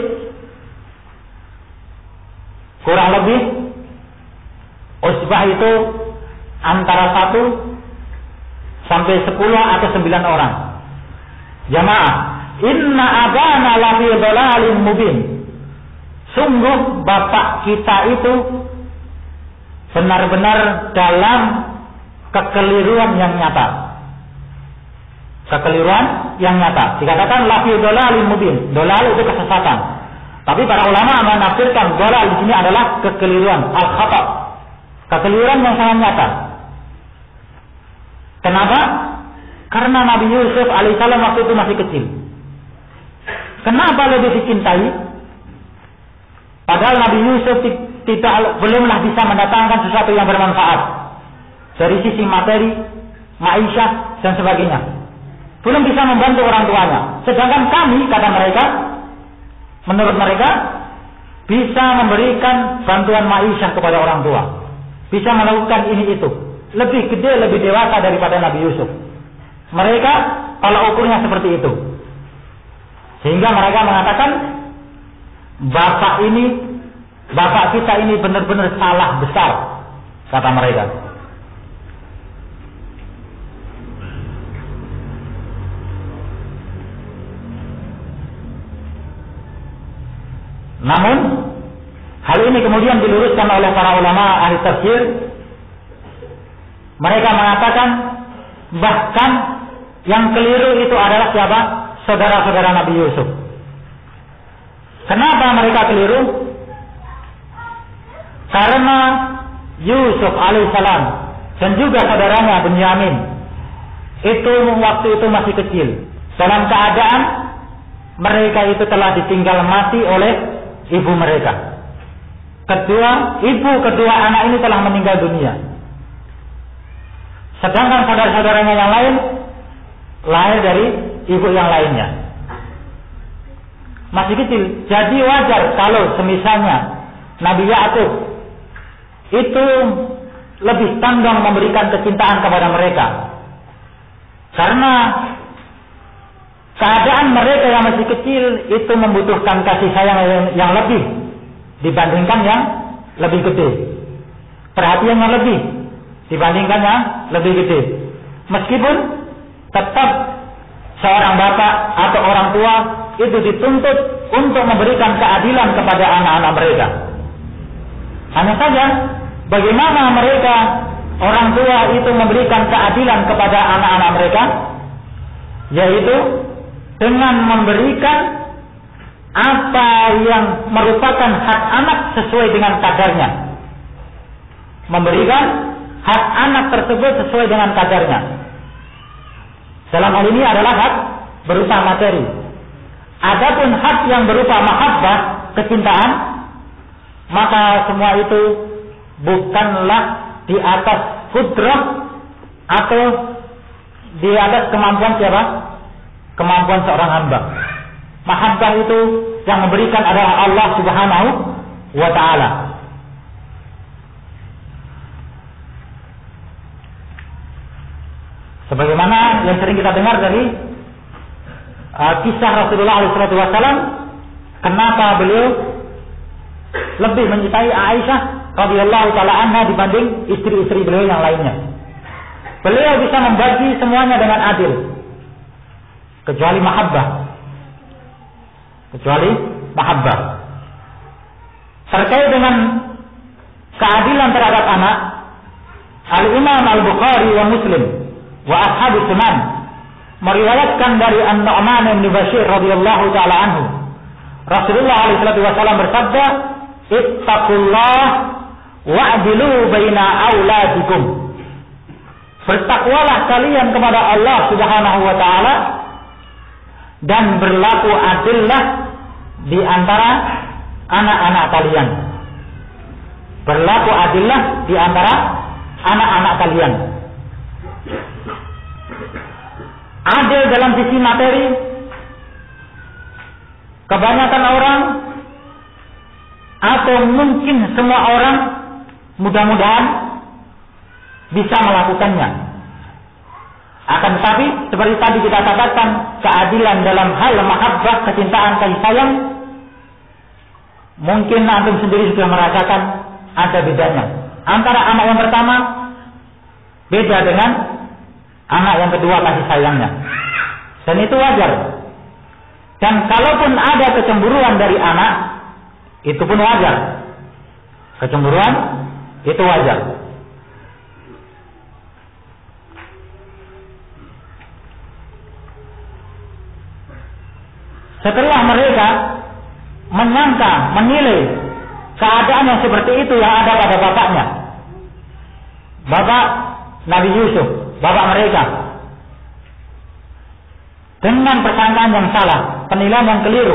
Kurang lebih usbah itu antara satu sampai sepuluh atau sembilan orang jamaah. Inna abana lafi dhalalin mubin. Sungguh bapak kita itu benar-benar dalam kekeliruan yang nyata. Kekeliruan yang nyata. Dikatakan lafi dhalalin mubin. Dhalal itu kesesatan. Tapi para ulama menafsirkan dhalal di sini adalah kekeliruan, al-khata. Kekeliruan yang sangat nyata. Kenapa? Karena Nabi Yusuf alaihissalam waktu itu masih kecil. Kenapa lebih dicintai? Padahal Nabi Yusuf tidak belumlah bisa mendatangkan sesuatu yang bermanfaat dari sisi materi, maisha dan sebagainya. Belum bisa membantu orang tuanya. Sedangkan kami, kata mereka, menurut mereka, bisa memberikan bantuan maisha kepada orang tua. Bisa melakukan ini itu. Lebih gede, lebih dewasa daripada Nabi Yusuf. Mereka kalau ukurnya seperti itu. Sehingga mereka mengatakan, bapak ini, bapak kita ini benar-benar salah besar, kata mereka. Namun hal ini kemudian diluruskan oleh para ulama ahli tafsir. Mereka mengatakan bahkan yang keliru itu adalah siapa? Saudara-saudara Nabi Yusuf. Kenapa mereka keliru? Karena Yusuf alaihissalam dan juga saudaranya Benyamin itu waktu itu masih kecil, dalam keadaan mereka itu telah ditinggal mati oleh ibu mereka. Kedua, ibu kedua anak ini telah meninggal dunia. Sedangkan saudara-saudaranya yang lain lahir dari ibu yang lainnya. Masih kecil. Jadi wajar kalau semisalnya Nabi Yakub itu lebih tanggung memberikan kecintaan kepada mereka. Karena keadaan mereka yang masih kecil itu membutuhkan kasih sayang yang lebih dibandingkan yang lebih gede. Perhatian yang lebih dibandingkan yang lebih gede. Meskipun tetap seorang bapak atau orang tua itu dituntut untuk memberikan keadilan kepada anak-anak mereka. Hanya saja bagaimana mereka orang tua itu memberikan keadilan kepada anak-anak mereka, yaitu dengan memberikan apa yang merupakan hak anak sesuai dengan kadarnya. Memberikan hak anak tersebut sesuai dengan kadarnya. Dalam hal ini adalah hak berupa materi. Adapun hak yang berupa mahabbah, kecintaan, maka semua itu bukanlah di atas kudrah atau di atas kemampuan siapa? Kemampuan seorang hamba. Mahabbah itu yang memberikan adalah Allah Subhanahu wa ta'ala. Sebagaimana yang sering kita dengar dari uh, kisah Rasulullah shallallahu alaihi wasallam, kenapa beliau lebih mencintai Aisyah radhiyallahu taala anha dibanding istri-istri beliau yang lainnya. Beliau bisa membagi semuanya dengan adil, kecuali mahabbah. Kecuali mahabbah. Terkait dengan keadilan terhadap anak, Al-Imam Al-Bukhari wa Muslim wa Ashabu Sunan meriwayatkan dari An-Nu'man bin Bashir radhiyallahu taala anhu, Rasulullah alaihi wasallam bersabda, "Ittaqullah wa'dilu baina auladikum." Bertakwalah kalian kepada Allah Subhanahu wa taala dan berlaku adillah di antara anak-anak kalian. Berlaku adillah di antara anak-anak kalian. Adil dalam sisi materi, kebanyakan orang atau mungkin semua orang mudah-mudahan bisa melakukannya. Akan tetapi seperti tadi kita katakan, keadilan dalam hal mahabbah, kecintaan, kasih sayang, mungkin antum sendiri sudah merasakan ada bedanya antara anak yang pertama beda dengan anak yang kedua kasih sayangnya, dan itu wajar. Dan kalaupun ada kecemburuan dari anak, itu pun wajar. Kecemburuan itu wajar. Setelah mereka menyangka, menilai keadaan yang seperti itu yang ada pada bapaknya, bapak Nabi Yusuf, bapak mereka, dengan persangkaan yang salah, penilaian yang keliru.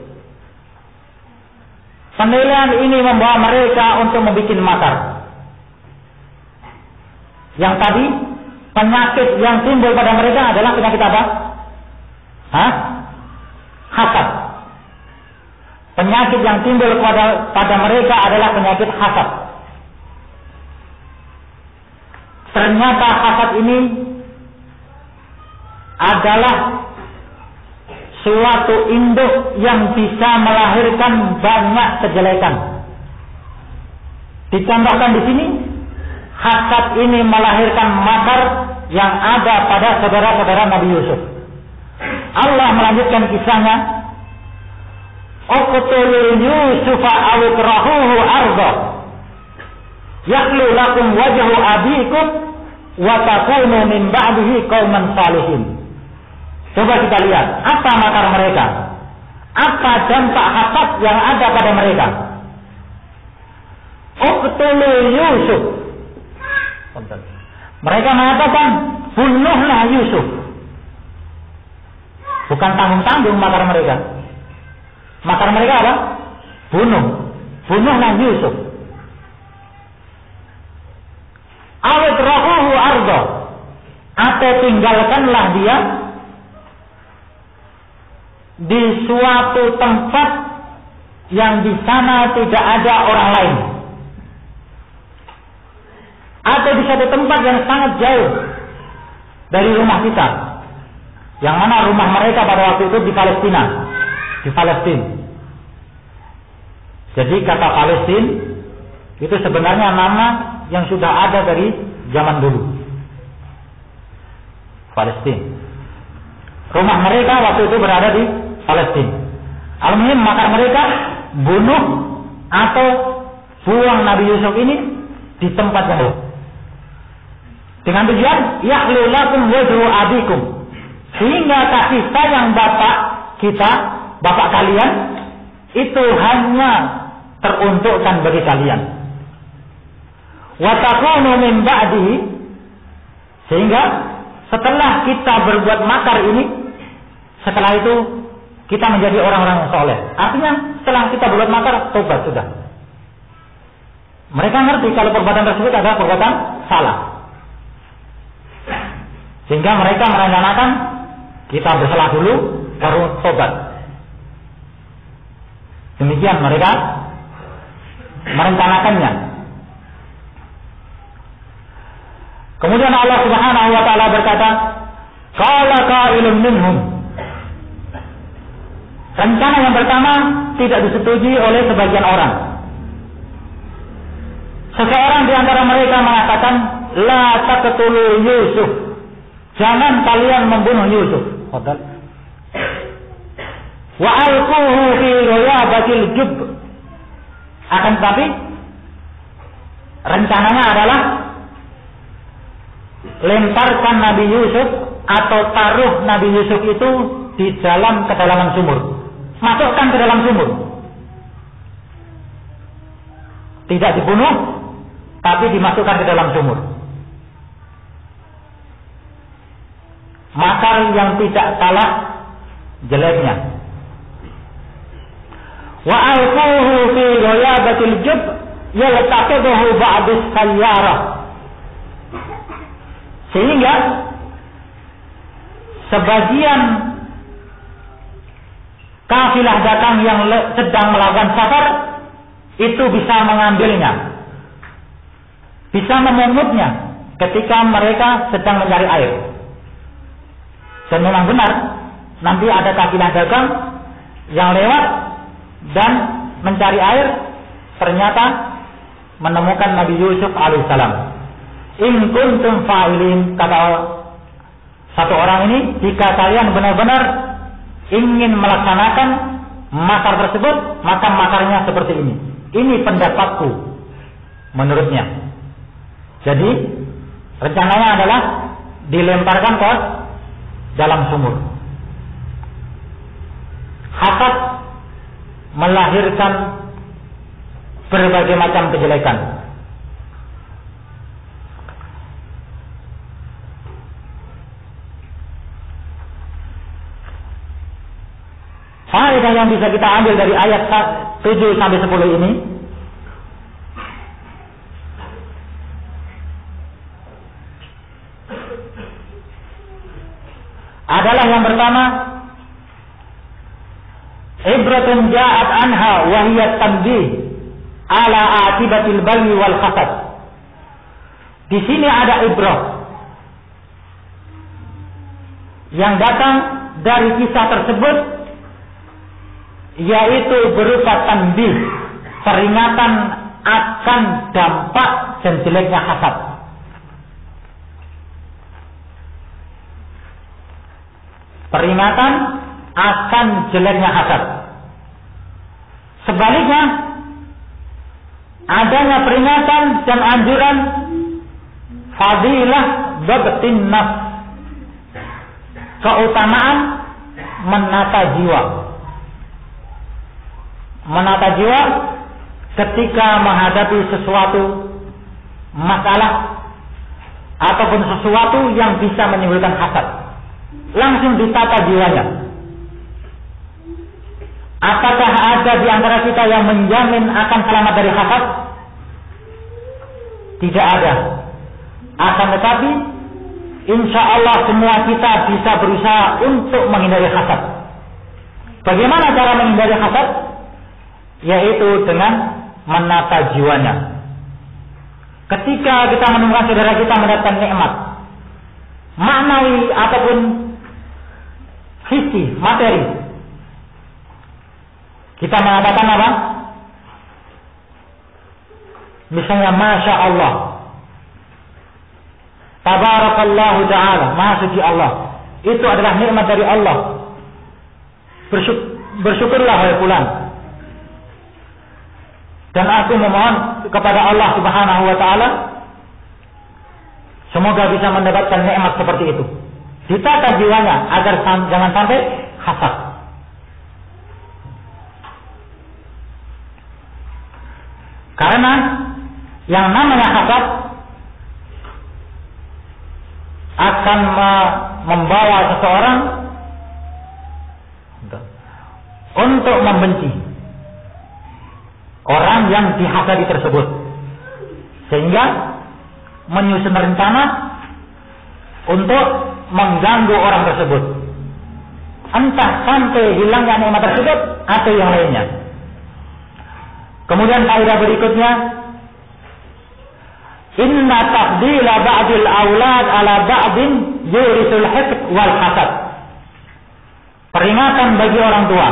Penilaian ini membawa mereka untuk membuat makar. Yang tadi, penyakit yang timbul pada mereka adalah penyakit apa? Hah? Hasad. Penyakit yang timbul pada, pada mereka adalah penyakit hasad. Ternyata hasad ini adalah suatu induk yang bisa melahirkan banyak kejelekan. Dicontohkan di sini, hasad ini melahirkan makar yang ada pada saudara-saudara Nabi Yusuf. Allah melanjutkan kisahnya, uqtulu Yusufa aw ikrahuhu arda yakhlu lakum wajhu abikum wa takunu min ba'dihi qauman salihin. Coba kita lihat apa makar mereka, apa dampak hasad yang ada pada mereka. Uqtulu Yusuf, mereka mengatakan bunuhlah Yusuf. Bukan tanggung-tanggung makar mereka. Makar mereka apa? Bunuh. Bunuhlah Yusuf. Awet rohuhu ardo, atau tinggalkanlah dia di suatu tempat yang di sana tidak ada orang lain, atau di suatu tempat yang sangat jauh dari rumah kita, yang mana rumah mereka pada waktu itu di Palestina, di Palestina. Jadi kata Palestina itu sebenarnya nama yang sudah ada dari zaman dulu. Palestina. Rumah mereka waktu itu berada di Palestina. Almuhim makar mereka bunuh atau buang Nabi Yusuf ini di tempat yang lain. Dengan tujuan yakhlu lakum wajhu abikum, sehingga kasih sayang bapak kita, bapak kalian itu hanya teruntukkan bagi kalian. Wa takunu min ba'dihi, sehingga setelah kita berbuat makar ini, setelah itu kita menjadi orang-orang yang soleh. Artinya setelah kita berbuat makar, tobat sudah. Mereka ngerti kalau perbuatan tersebut adalah perbuatan salah, sehingga mereka merencanakan kita bersalah dulu baru tobat. Demikian mereka merencanakannya. Kemudian Allah Subhanahu wa taala berkata, qala qailun minhum. Rencana yang pertama tidak disetujui oleh sebagian orang. Seseorang di antara mereka mengatakan, la taqtulu Yusuf. Jangan kalian membunuh Yusuf. Wa alquhu fi ghayabatil jubb. Akan tetapi rencananya adalah lemparkan Nabi Yusuf atau taruh Nabi Yusuf itu di dalam kedalaman sumur. Masukkan ke dalam sumur. Tidak dibunuh, tapi dimasukkan ke dalam sumur. Makar yang tidak kalah jeleknya. Wa alquhu fi ghayabatil jubb yaltaqiduhu ba'du sayyarah. Sehingga sebagian kafilah datang yang sedang melakukan safar itu bisa mengambilnya, bisa memungutnya ketika mereka sedang mencari air. Dan memang benar, nanti ada kafilah dagang yang lewat dan mencari air, ternyata menemukan Nabi Yusuf alaihissalam. In kuntum fa'ilin, kata satu orang ini, jika kalian benar-benar ingin melaksanakan makar tersebut, maka makarnya seperti ini. Ini pendapatku menurutnya. Jadi rencananya adalah dilemparkan ke dalam sumur. Hasad melahirkan berbagai macam kejelekan. Faedah yang bisa kita ambil dari ayat tujuh sampai sepuluh ini adalah yang pertama, ibratun ja'at anha wa hiya tanbih ala atibatil baghi wal hasad. Di sini ada ibrah yang datang dari kisah tersebut, yaitu berupa tanbih, peringatan akan dampak dan jeleknya hasad. Peringatan akan jeleknya hasad. Sebaliknya, adanya peringatan dan anjuran fadilah babtin nafs, keutamaan menata jiwa. Menata jiwa ketika menghadapi sesuatu masalah ataupun sesuatu yang bisa menimbulkan hasad, langsung ditata jiwanya. Apakah ada di antara kita yang menjamin akan selamat dari hasad? Tidak ada. Akan tetapi, insya Allah semua kita bisa berusaha untuk menghindari hasad. Bagaimana cara menghindari hasad? Yaitu dengan menata jiwanya. Ketika kita menemukan saudara kita mendapatkan nikmat maknawi ataupun hissi, materi, kita mengatakan apa? Misalnya Masya Allah, Tabarakallahu ta'ala, Maha suci Allah, itu adalah nikmat dari Allah. Bersyuk, bersyukurlah wahai fulan. Dan aku memohon kepada Allah Subhanahu wa ta'ala semoga bisa mendapatkan nikmat seperti itu. Ditata jiwanya agar jangan sampai hasad. Karena yang namanya hasad akan membawa seseorang untuk membenci orang yang dihasadi tersebut, sehingga menyusun rencana untuk mengganggu orang tersebut, entah sampai hilangnya nikmat tersebut atau yang lainnya. Kemudian kaidah berikutnya, inna tafdila ba'dil aulad ala ba'din yurisul hiqd wal hasad. Peringatan bagi orang tua.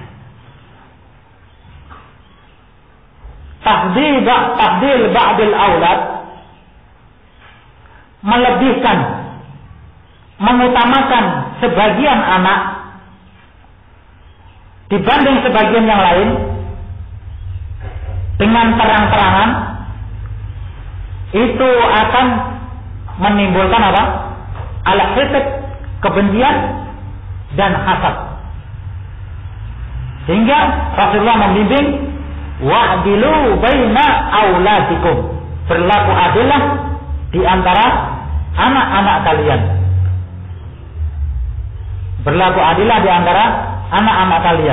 Tafdil tafdil ba'dil aulad, melebihkan, mengutamakan sebagian anak dibanding sebagian yang lain dengan terang-terangan, itu akan menimbulkan apa? Al-hiqd, kebencian dan hasad. Sehingga Rasulullah membimbing, wa'dilu baina auladikum, berlaku adillah di antara anak-anak kalian. Berlaku adillah di antara anak-anak kalian.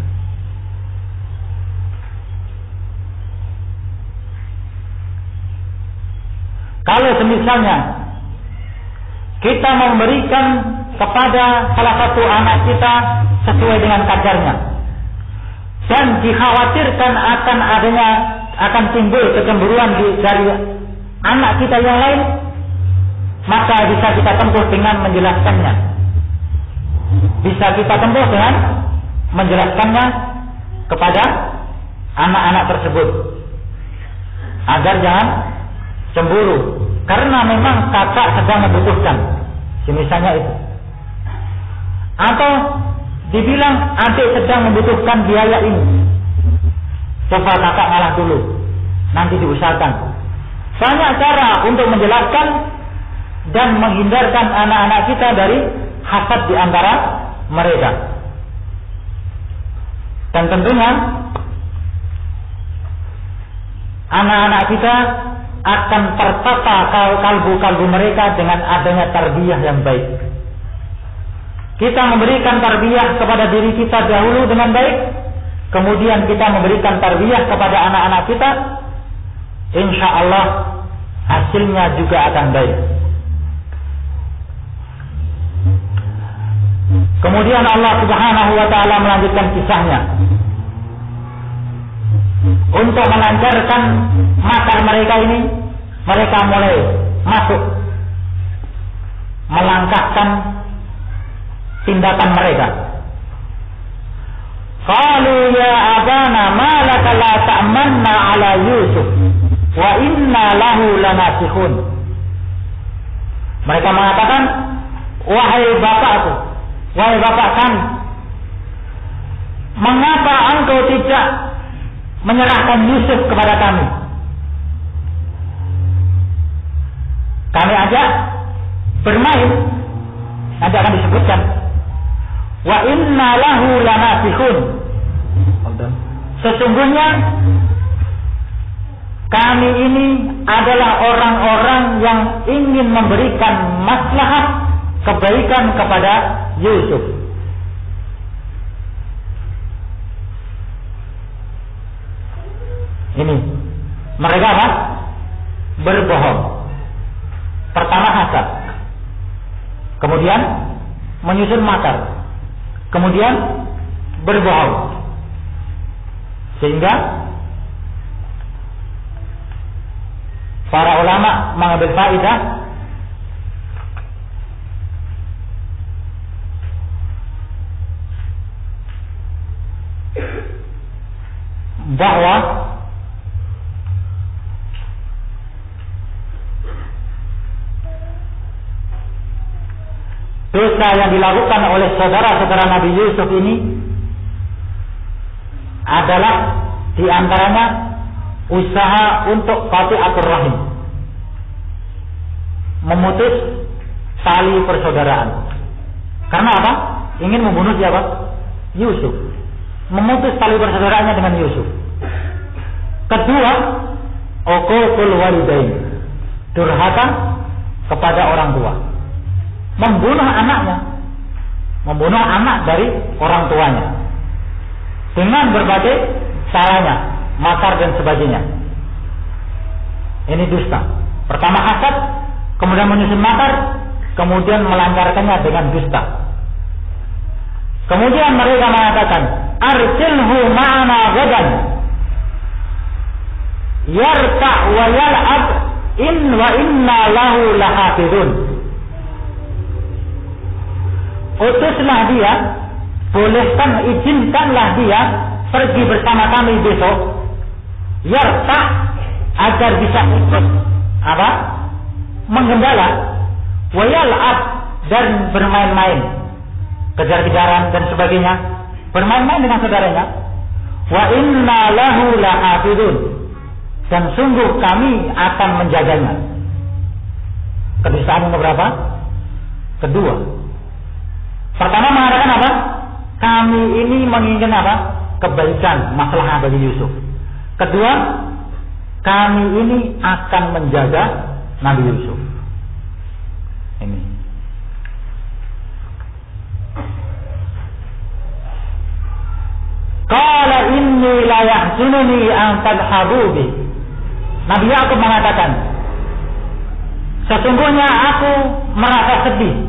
Kalau semisalnya kita memberikan kepada salah satu anak kita sesuai dengan kadarnya, dan dikhawatirkan akan adanya akan timbul kecemburuan di, dari anak kita yang lain, maka bisa kita tempuh dengan menjelaskannya. Bisa kita tempuh dengan menjelaskannya kepada anak-anak tersebut agar jangan cemburu, karena memang kakak sedang membutuhkan, misalnya itu. Atau dibilang adik sedang membutuhkan biaya ini, coba kakak ngalah dulu, nanti diusahakan. Banyak cara untuk menjelaskan dan menghindarkan anak-anak kita dari hasad di antara mereka. Dan tentunya anak-anak kita akan tertata kalbu-kalbu mereka dengan adanya tarbiyah yang baik. kita memberikan tarbiyah kepada diri kita dahulu dengan baik, kemudian kita memberikan tarbiyah kepada anak-anak kita, insya Allah hasilnya juga akan baik. Kemudian Allah Subhanahu wa ta'ala melanjutkan kisahnya untuk melancarkan makar mereka ini. Mereka mulai masuk melangkahkan tindakan mereka. Qalu ya abana ma laka la ta'manna ala Yusuf wa inna lahu lanasihun. Mereka mengatakan, wahai bapakku, wahai bapak kami, mengapa engkau tidak menyerahkan Yusuf kepada kami? Kami ajak bermain, nanti akan disebutkan. Wa inna lahu lanasihun. Sesungguhnya kami ini adalah orang-orang yang ingin memberikan maslahat kebaikan kepada Yusuf. Ini mereka apa? Berbohong. Pertama hasad, kemudian menyusun makar, kemudian berbohong, sehingga para ulama mengambil faedah bahwa dosa yang dilakukan oleh saudara-saudara Nabi Yusuf ini adalah diantaranya usaha untuk qati'atur rahim, memutus tali persaudaraan. Karena apa? Ingin membunuh siapa? Yusuf. Memutus tali persaudaraannya dengan Yusuf. Kedua, uququl walidain, durhaka kepada orang tua, membunuh anaknya, membunuh anak dari orang tuanya dengan berbagai caranya, makar dan sebagainya. Ini dusta. Pertama hasad, kemudian menyusun makar, kemudian melancarkannya dengan dusta. Kemudian mereka mengatakan, arsilhu ma'ana ghadan yarta' wa yal'ab in wa inna lahu lahafidun. Utuslah dia, bolehkan, izinkanlah dia pergi bersama kami besok, yarta', agar bisa ikut apa? Menggembala, wa yal'ab, dan bermain-main, kejar-kejaran dan sebagainya, bermain-main dengan saudaranya. Wa inna lahu lahafidun, dan sungguh kami akan menjaganya. Kedustaan yang berapa? Kedua. Pertama mengatakan apa? Kami ini menginginkan apa? Kebaikan, maslahah bagi Yusuf. Kedua, kami ini akan menjaga Nabi Yusuf. Ini. Qala inni la yahzununi an tadhhabu bi. Nabi Yakub mengatakan, sesungguhnya aku merasa sedih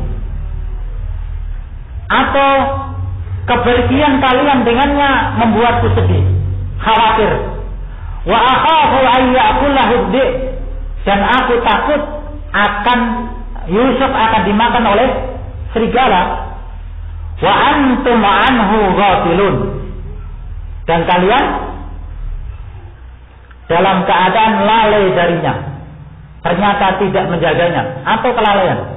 atau kepergian kalian dengannya membuatku sedih, khawatir. Wa akhafu an ya'kulahu dhi', dan aku takut akan Yusuf akan dimakan oleh serigala. Wa antum anhu ghafilun, dan kalian dalam keadaan lalai darinya, ternyata tidak menjaganya atau kelalaian.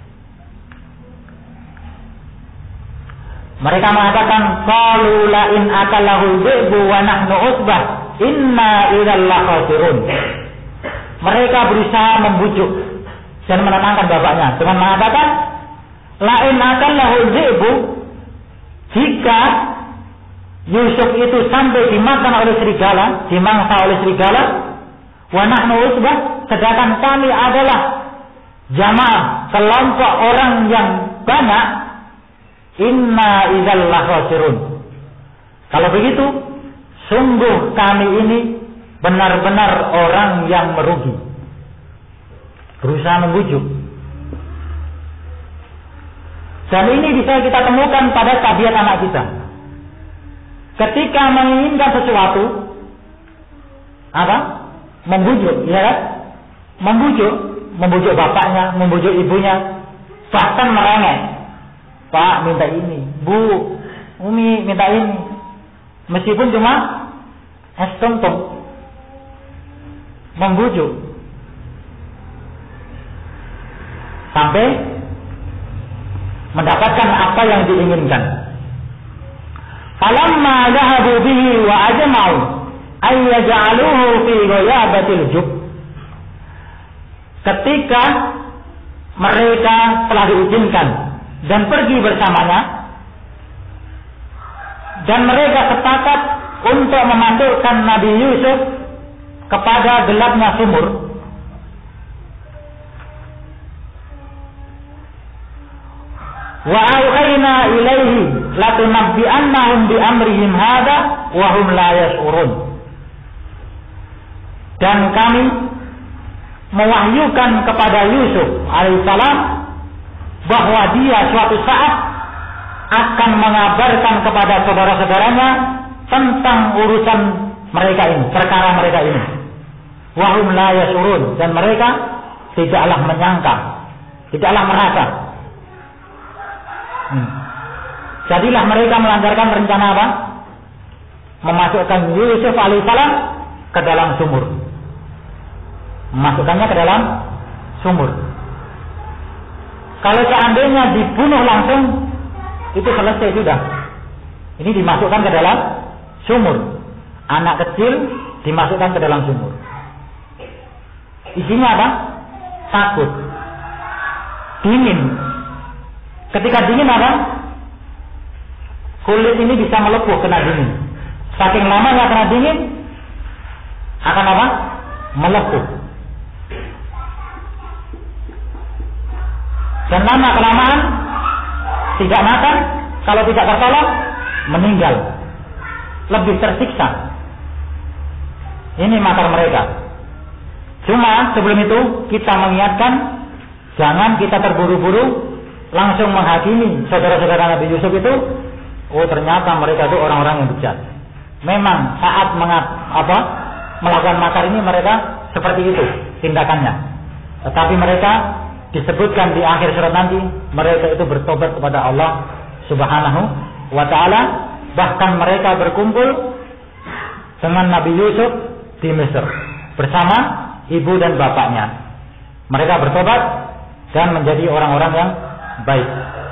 Mereka mengatakan, qalu la in akalahu dhi'bu wa nahnu usbah inna idzal lakhasirun. Mereka berusaha membujuk dan menenangkan bapaknya dengan mengatakan, la in akalahu dhi'bu, jika Yusuf itu sampai dimakan oleh serigala, dimangsa oleh serigala, wa nahnu usbah, sedangkan kami adalah jamaah, kelompok orang yang banyak, inna idzal lakhasirun. Kalau begitu, sungguh kami ini benar-benar orang yang merugi. Berusaha membujuk. Dan ini bisa kita temukan pada tabiat anak kita. Ketika menginginkan sesuatu, apa? Membujuk, ya kan? Membujuk, membujuk bapaknya, membujuk ibunya, bahkan merengek. Pak, minta ini. Bu, Umi minta ini. Meskipun cuma es tumpeng. Membujuk. Sampai mendapatkan apa yang diinginkan. Falamma dhahabu bihi wa ajma'u ay yaj'aluhu fi ghayabatil jub. Ketika mereka telah diizinkan dan pergi bersamanya, dan mereka sepakat untuk memasukkan Nabi Yusuf kepada gelapnya sumur, wa auhayna ilaihi latunabbi'annahum bi amrihim hadza wa hum la yash'urun. Dan kami mewahyukan kepada Yusuf alaihissalam bahwa dia suatu saat akan mengabarkan kepada saudara-saudaranya tentang urusan mereka ini, perkara mereka ini. Wa hum la yash'urun, dan mereka tidaklah menyangka, tidaklah merasa. Hmm. Jadilah mereka melancarkan rencana apa? Memasukkan Yusuf alaihissalam ke dalam sumur. Memasukkannya ke dalam sumur. Kalau seandainya dibunuh langsung, itu selesai sudah. Ini dimasukkan ke dalam sumur. Anak kecil dimasukkan ke dalam sumur. Isinya apa? Takut, dingin. Ketika dingin apa? Kulit ini bisa melepuh kena dingin. Saking lamanya kena dingin, akan apa? Melepuh. Dan lama kelamaan tidak makan, kalau tidak tertolong meninggal, lebih tersiksa. Ini makar mereka. Cuma sebelum itu kita mengingatkan, jangan kita terburu-buru langsung menghakimi saudara-saudara Nabi Yusuf itu. Oh, ternyata mereka itu orang-orang yang bejat. Memang saat mengat, apa, melakukan makar ini mereka seperti itu tindakannya. Tetapi mereka disebutkan di akhir surat nanti, mereka itu bertobat kepada Allah Subhanahu wa ta'ala. Bahkan mereka berkumpul dengan Nabi Yusuf di Mesir bersama ibu dan bapaknya. Mereka bertobat dan menjadi orang-orang yang baik.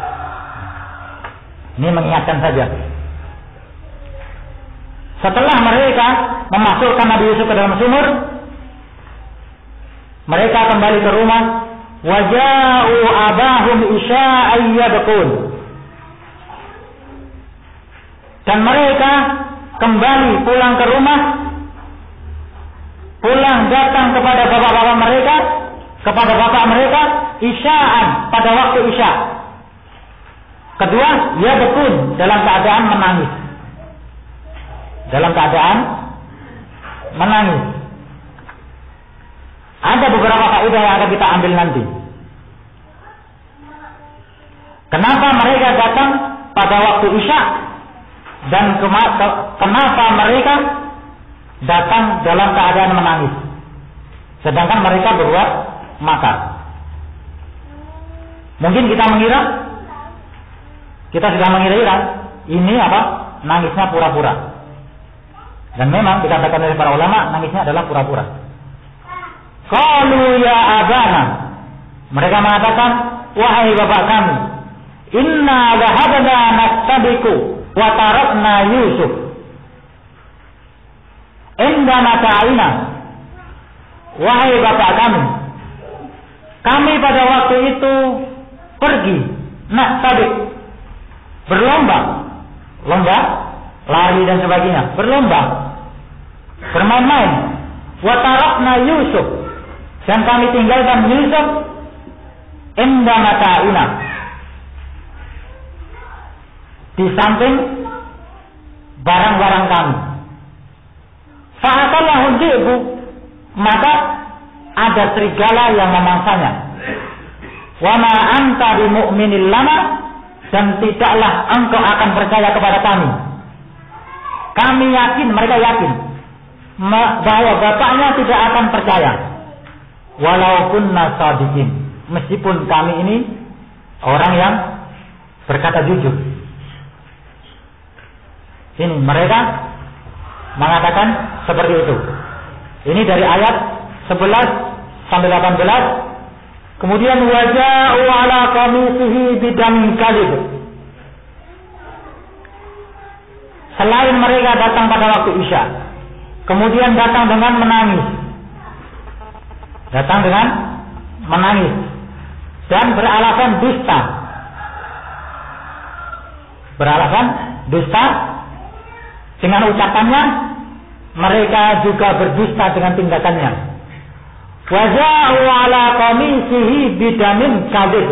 Ini mengingatkan saja. Setelah mereka memasukkan Nabi Yusuf ke dalam sumur, mereka kembali ke rumah. Waja'u abahum isya'an yabqun. Dan mereka kembali pulang ke rumah, pulang datang kepada bapak-bapak mereka, kepada bapak mereka isya'an, pada waktu isya. Kedua, yabqun, dalam keadaan menangis. Dalam keadaan menangis. Ada beberapa faedah yang akan kita ambil nanti. Kenapa mereka datang pada waktu isya, dan kenapa mereka datang dalam keadaan menangis, sedangkan mereka berbuat makar. Mungkin kita mengira, kita sudah mengira ini apa? Nangisnya pura-pura. Dan memang dikatakan oleh para ulama, nangisnya adalah pura-pura. Qalu ya abana, mereka mengatakan, wahai bapak kami, inna dhahabna nastabiqu wa tarakna Yusuf inda mata'ina. Wahai bapak kami, kami pada waktu itu pergi nastabiq, berlomba, lomba, lari dan sebagainya, berlomba, bermain-main. Wa tarakna Yusuf, dan kami tinggalkan Yusuf inda mata'ina, di samping barang-barang kami. Fa'akallahu dhi'bu, maka ada serigala yang memangsanya. Wa ma anta bimu'minil lana, dan tidaklah engkau akan percaya kepada kami. Kami yakin, mereka yakin bahwa bapaknya tidak akan percaya. Walaupun nasadiqin, meskipun kami ini orang yang berkata jujur. Ini mereka mengatakan seperti itu. Ini dari ayat sebelas sampai delapan belas. Kemudian waja'u ala qamisihi bidamin kadhib. Selain mereka datang pada waktu Isya, kemudian datang dengan menangis. Datang dengan menangis dan beralasan dusta. Beralasan dusta dengan ucapannya, mereka juga berdusta dengan tindakannya. Waja'u ala qamisihi bidamin kadhib.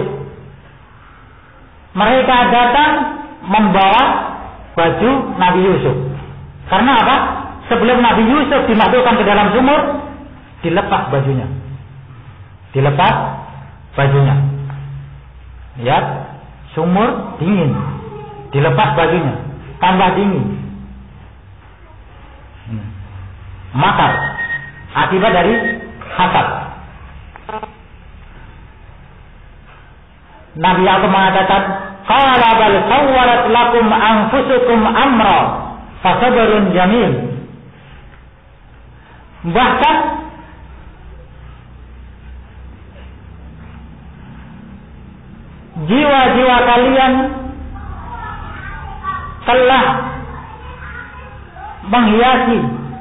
Mereka datang membawa baju Nabi Yusuf. Karena apa? Sebelum Nabi Yusuf dimasukkan ke dalam sumur, dilepas bajunya. Dilepas bajunya. Lihat, sumur dingin. Dilepas bajunya, tambah dingin. Hmm. Makar akibat dari hasad. Nabi Yakub mengatakan, qala bal sawwalat lakum anfusukum amra fasabrun jamil. Bahkan jiwa-jiwa kalian telah menghiasi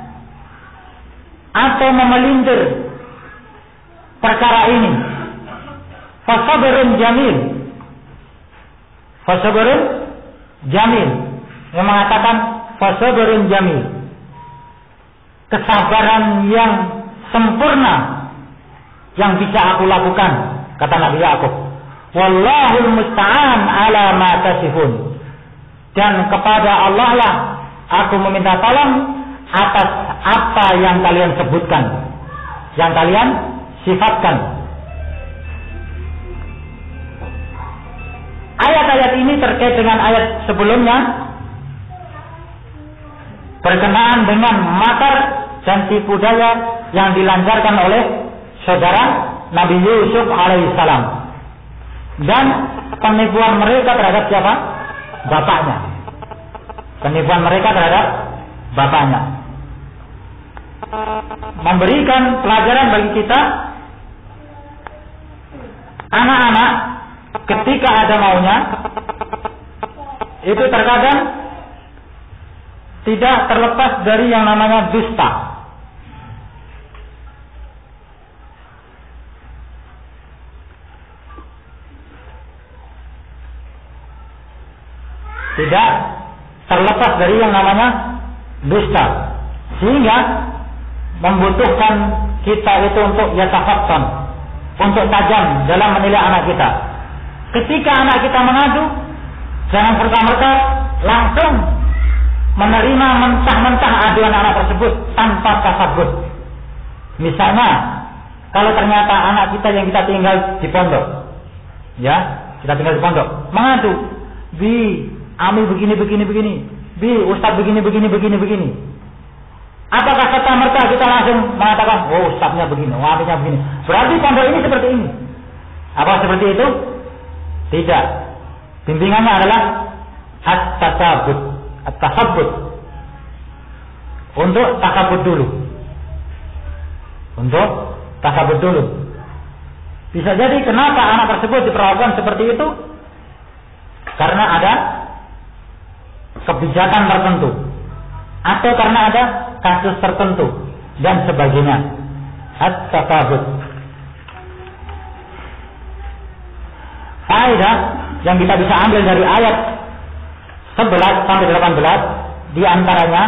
atau memelintir perkara ini. Fasabrun jamil. Fasabrun jamil. Yang mengatakan fasabrun jamil, kesabaran yang sempurna yang bisa aku lakukan, kata Nabi Yakub. Wallahul musta'an ala ma tasifun. Dan kepada Allah lah aku meminta tolong atas apa yang kalian sebutkan, yang kalian sifatkan. Ayat-ayat ini terkait dengan ayat sebelumnya berkenaan dengan makar dan tipu daya yang dilancarkan oleh saudara Nabi Yusuf alaihissalam dan penipuan mereka terhadap siapa? Bapaknya. Penipuan mereka terhadap bapaknya. Memberikan pelajaran bagi kita, anak-anak ketika ada maunya itu terkadang tidak terlepas dari yang namanya dusta. Tidak terlepas dari yang namanya dusta, sehingga membutuhkan kita itu untuk yatafakkan, untuk tajam dalam menilai anak kita. Ketika anak kita mengadu, jangan serta-merta langsung menerima mentah-mentah aduan anak tersebut tanpa tasabbut. Misalnya, kalau ternyata anak kita yang kita tinggal di pondok, ya, kita tinggal di pondok, mengadu, Bi, Ami begini begini begini, Bi, Ustaz begini begini begini begini. Apakah serta-merta kita langsung mengatakan, oh Ustaznya begini, oh Aminya begini, berarti pondok ini seperti ini? Apa seperti itu? Tidak. Bimbingannya adalah at-tasabbut, at-tasabbut. Untuk tasabbut dulu. Untuk tasabbut dulu. Bisa jadi kenapa anak tersebut diperlakukan seperti itu? Karena ada kebijakan tertentu, atau karena ada kasus tertentu dan sebagainya. At-tasabbut. Faedah yang kita bisa ambil dari ayat sebelas sampai delapan belas di antaranya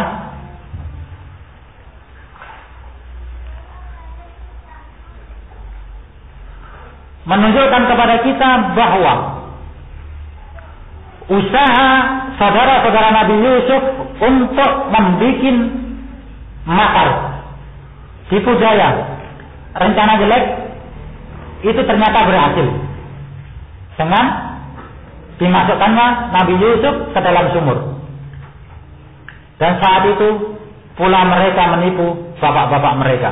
menunjukkan kepada kita bahwa usaha saudara-saudara Nabi Yusuf untuk membuat makar, tipu daya, rencana jelek, itu ternyata berhasil dengan dimasukkannya Nabi Yusuf ke dalam sumur. Dan saat itu pula mereka menipu bapak-bapak mereka.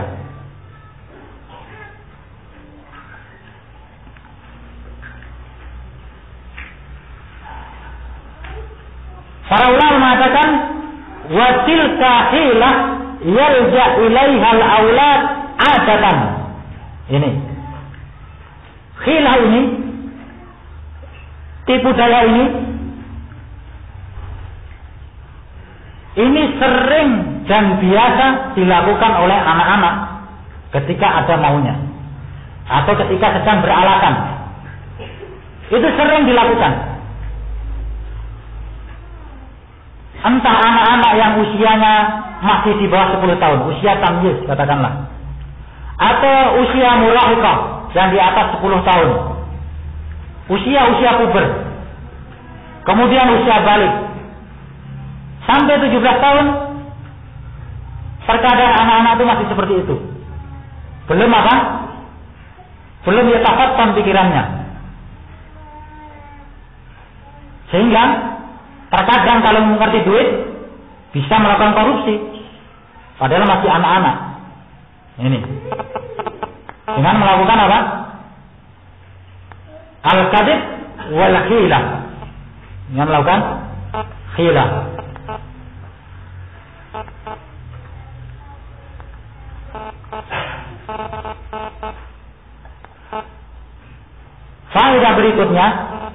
Para ulama mengatakan wa tilka hilah yalja ilaihal aulad adatan. Ini hilah ini, tipu daya ini, ini sering dan biasa dilakukan oleh anak-anak ketika ada maunya atau ketika sedang beralasan. Itu sering dilakukan. Entah anak-anak yang usianya masih di bawah sepuluh tahun, usia tamyiz katakanlah, atau usia murahiqah yang di atas sepuluh tahun, usia-usia puber, kemudian usia balik sampai tujuh belas tahun, terkadang anak-anak itu masih seperti itu. Belum apa? Belum yatafattan pikirannya. Sehingga terkadang kalau mengerti duit bisa melakukan korupsi padahal masih anak-anak. Ini dengan melakukan apa? Al-kadhib wal khilah. Dengan melakukan khilah. Faedah berikutnya,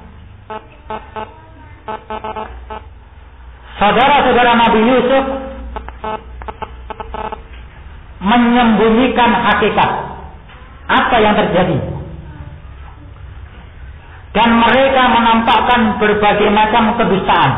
saudara-saudara Nabi Yusuf menyembunyikan hakikat apa yang terjadi, dan mereka menampakkan berbagai macam kedustaan,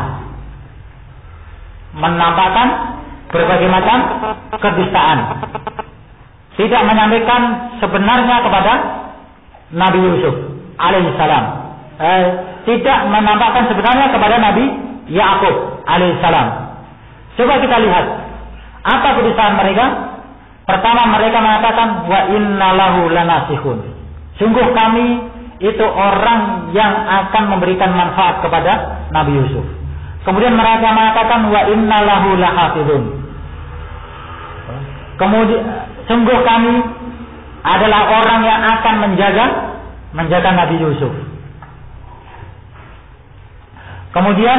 menampakkan berbagai macam kedustaan, tidak menyampaikan sebenarnya kepada Nabi Yusuf alaihissalam, eh, tidak menampakkan sebenarnya kepada Nabi Yakub alaihissalam. Coba kita lihat apa kedustaan mereka. Pertama, mereka mengatakan wa inna lahu lanasihun, sungguh kami itu orang yang akan memberikan manfaat kepada Nabi Yusuf. Kemudian mereka mengatakan wa inna lahu lahafizun, kemudian sungguh kami adalah orang yang akan menjaga menjaga Nabi Yusuf. Kemudian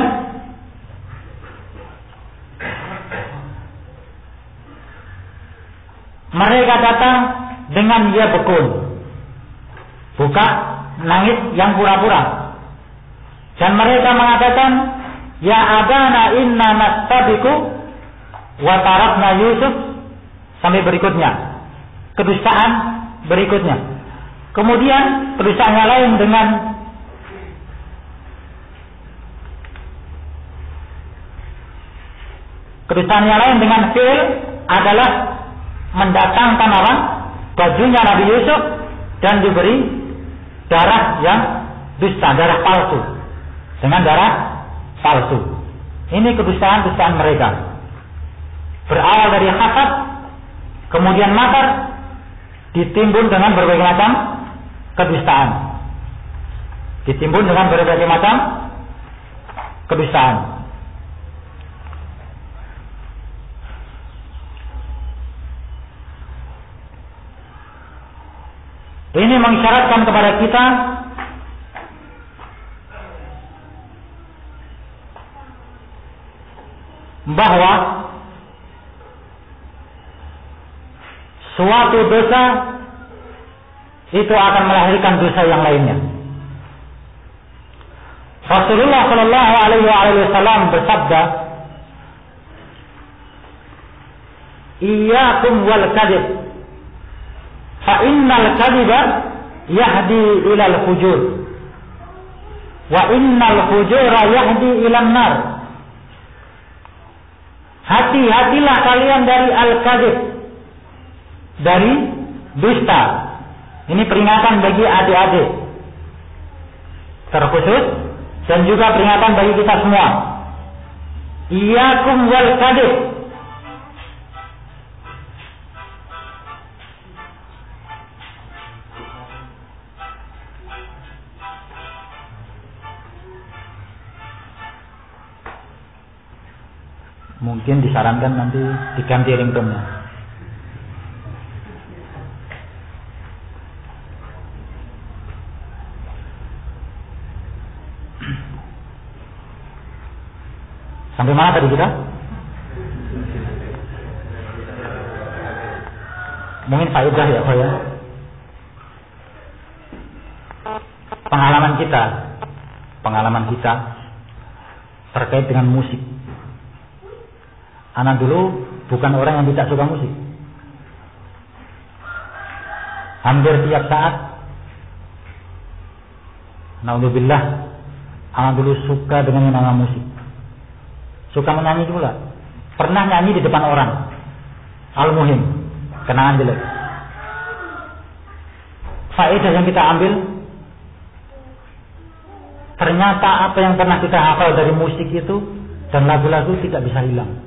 mereka datang dengan ya bekun, buka nangis yang pura-pura, dan mereka mengatakan ya abana inna nastabiku wa tarakna Yusuf, sampai berikutnya kedustaan berikutnya. Kemudian kedustaan yang lain dengan kedustaan yang lain dengan fi'il adalah mendatangkan orang bajunya Nabi Yusuf dan diberi darah yang dusta, darah palsu, dengan darah palsu. Ini kedustaan-kedustaan mereka. Berawal dari hasad, kemudian makar, ditimbun dengan berbagai macam kedustaan. Ditimbun dengan berbagai macam kedustaan. Ini mengisyaratkan kepada kita bahwa suatu dosa itu akan melahirkan dosa yang lainnya. Rasulullah Shallallahu Alaihi Wasallam bersabda, "Iyyakum wal kadhib, fa innal kadhiba yahdi ilal fujur, wa innal fujura yahdi ilan nar." Hati-hatilah kalian dari al-kadhib, dari dusta. Ini peringatan bagi adik-adik terkhusus, dan juga peringatan bagi kita semua. Iyyakum wal kadhib. Mungkin disarankan nanti diganti ringtone-nya. Sampai mana tadi kita? Mungkin faedah ya, Pak ya. Pengalaman kita, pengalaman kita terkait dengan musik. Anak dulu bukan orang yang tidak suka musik. Hampir tiap saat, naudzubillah, anak dulu suka dengan yang namanya musik. Suka menyanyi pula. Pernah nyanyi di depan orang. Al-muhim, kenangan jelek. Faedah yang kita ambil, ternyata apa yang pernah kita hafal dari musik itu dan lagu-lagu tidak bisa hilang.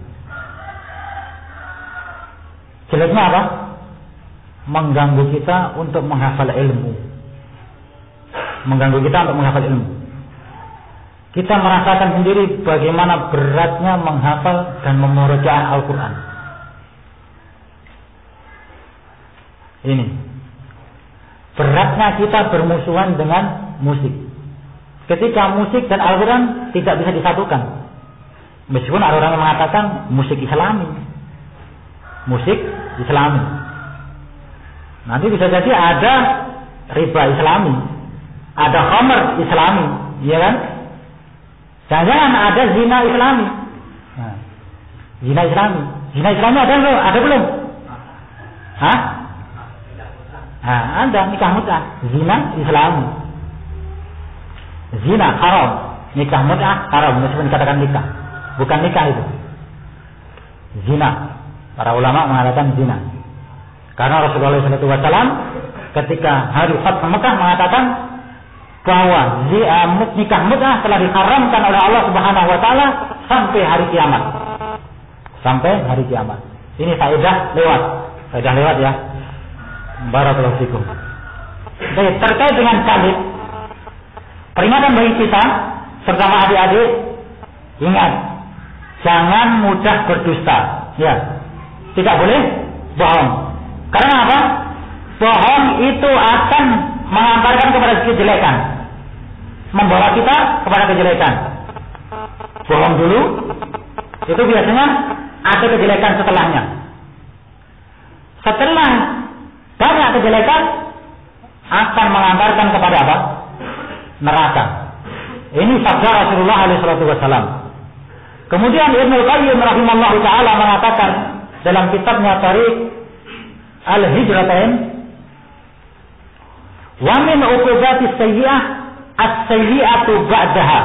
Jeleknya apa? Mengganggu kita untuk menghafal ilmu. Mengganggu kita untuk menghafal ilmu. Kita merasakan sendiri bagaimana beratnya menghafal dan memurojaah Al-Quran. Ini beratnya kita bermusuhan dengan musik. Ketika musik dan Al-Quran tidak bisa disatukan. Meskipun ada orang yang mengatakan musik Islami, musik Islami. Nanti bisa jadi ada riba Islami, ada khamr Islami, ya kan? Jangan-jangan ada zina Islami. Nah, zina Islami. Zina Islami ada belum? Ada belum? Hah? Nah, ada nikah mut'ah. Zina Islami. Zina haram. Nikah mut'ah haram. Meskipun dikatakan nikah. Bukan nikah itu. Zina. Para ulama mengatakan zina. Karena Rasulullah shallallahu alaihi wasallam ketika hari Fathu Mekah mengatakan bahwa nikah mut'ah telah diharamkan oleh Allah Subhanahu wa taala sampai hari kiamat. Sampai hari kiamat. Ini faedah lewat. Faedah lewat ya. Barakallahu fikum. Baik, terkait dengan kadhib, peringatan bagi kita terutama adik-adik, ingat, jangan mudah berdusta. Ya. Tidak boleh bohong. Karena apa? Bohong itu akan mengantarkan kepada kejelekan. Membawa kita kepada kejelekan. Bohong dulu, itu biasanya ada kejelekan setelahnya. Setelah banyak kejelekan, akan mengantarkan kepada apa? Neraka. Ini sabda Rasulullah shallallahu alaihi wasallam. Kemudian Ibnu Qayyim rahimahullah taala mengatakan dalam kitabnya Tariq Al-Hijratain, wa min uqubatis sayyi'ah as-sayyi'atu ba'daha.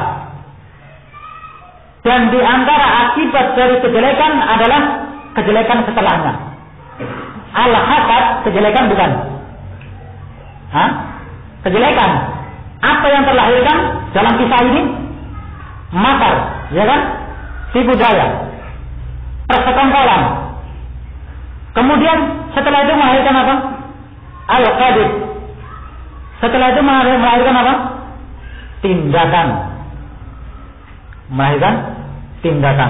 Dan di antara akibat dari kejelekan adalah kejelekan setelahnya. Al-hasad, kejelekan bukan? Hah? Kejelekan. Apa yang terlahirkan dalam kisah ini? Makar, ya kan? Tipu daya, persekongkolan. Kemudian setelah itu melahirkan apa? Al-kadhib. Setelah itu melahirkan apa? Tindakan. Melahirkan tindakan.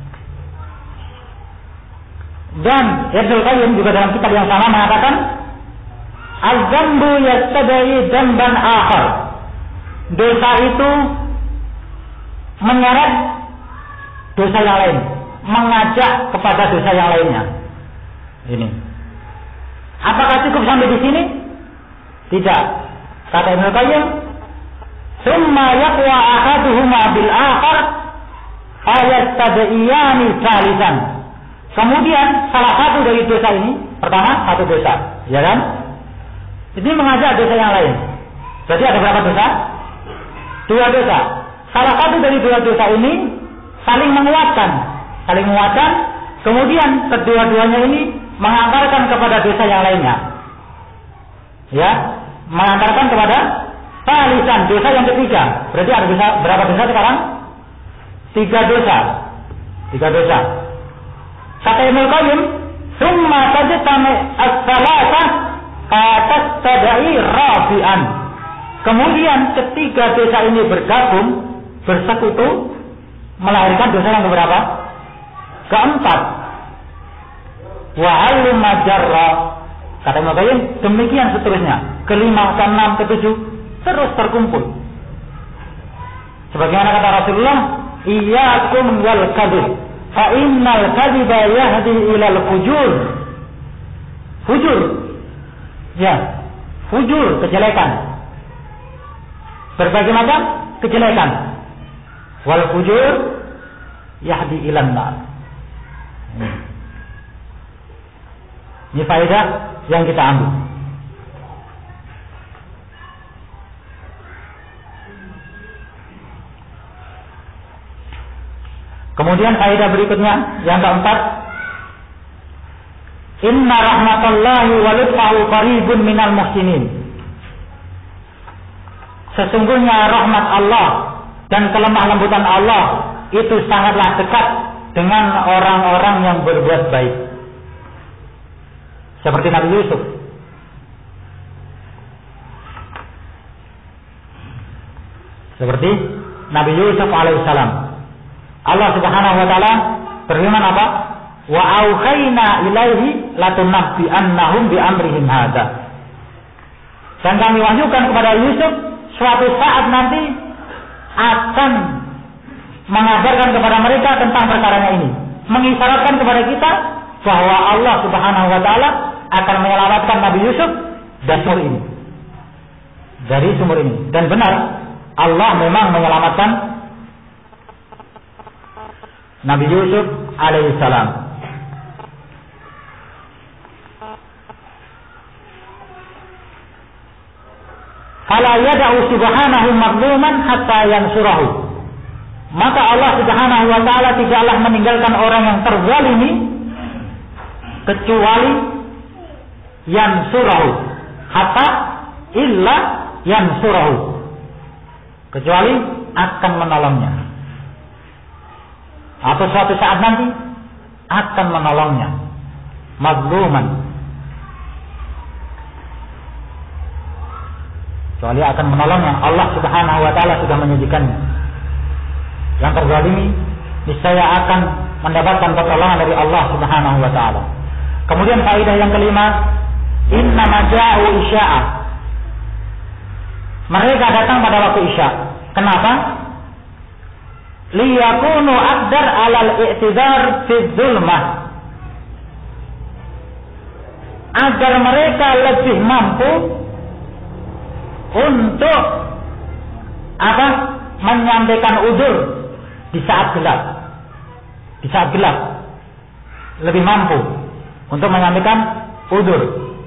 Dan Ibnu Qayyim juga dalam kitab yang sama mengatakan, al-dzambu yastad'i dzamban akhar. Dosa itu menyeret dosa yang lain, mengajak kepada dosa yang lainnya. Ini. Apakah cukup sampai di sini? Tidak. Kata Ibnu Qayyim, "Tsumma yaqwa ahaduhuma bil akhar ayastad'iyani salisan." Kemudian salah satu dari dosa ini, pertama satu dosa, ya kan? Ini mengajak dosa yang lain. Jadi ada berapa dosa? Dua dosa. Salah satu dari dua dosa ini saling menguatkan, saling menguatkan. Kemudian kedua-duanya ini mengantarkan kepada dosa yang lainnya. Ya, mengantarkan kepada salisan, dosa yang ketiga. Berarti ada dosa, berapa dosa sekarang? Tiga dosa. Tiga dosa. Kata Ibnu Qayyim, "Tsumma tajtami as-salasah fatastadai rabi'an." Kemudian ketiga dosa ini bergabung, bersekutu, melahirkan dosa yang keberapa? Keempat. Wa alima jarra. Kata Ibnu Qayyim, demikian seterusnya. Kelima, keenam, ketujuh terus terkumpul. Sebagaimana kata Rasulullah, "Iyyakum wal kadzib, fa innal kadziba yahdi ilal fujur." Fujur. Ya, fujur, kejelekan. Berbagai macam kejelekan. Wal fujur yahdi ilan nar. Ini faedah yang kita ambil. Kemudian faedah berikutnya yang keempat, inna rahmatallahi wa lutfahu qaribun minal muhsinin. Sesungguhnya rahmat Allah dan kelemah lembutan Allah itu sangatlah dekat dengan orang-orang yang berbuat baik. Seperti Nabi Yusuf. Seperti Nabi Yusuf alaihissalam. Allah Subhanahu wa taala berfirman apa? Wa auhayna ilaihi latunabbi'annahum bi amrihim hadza. Dan kami wahyukan kepada Yusuf, suatu saat nanti akan mengabarkan kepada mereka tentang perkaranya ini, mengisyaratkan kepada kita bahwa Allah Subhanahu wa taala akan menyelamatkan Nabi Yusuf dari sumur ini. Dari sumur ini. Dan benar, Allah memang menyelamatkan Nabi Yusuf alaihissalam. Fala yada'u subhanahu mazluman hatta yansurahu. Maka Allah Subhanahu wa taala tidaklah meninggalkan orang yang terzalimi kecuali yansurahu, hatta illa yansurahu, kecuali akan menolongnya. Atau suatu saat nanti akan menolongnya. Mazluman, kecuali akan menolongnya. Allah Subhanahu wa taala sudah menyediakannya. Yang terzalimi niscaya akan mendapatkan pertolongan dari Allah Subhanahu wa taala. Kemudian faedah yang kelima, inna maja'u isya'ah. Mereka datang pada waktu isya. Kenapa? Liyakunu aqdar alal i'tidar fi dzulmah. Agar mereka lebih mampu untuk apa? Menyampaikan udzur di saat gelap. Di saat gelap lebih mampu untuk menyampaikan udzur.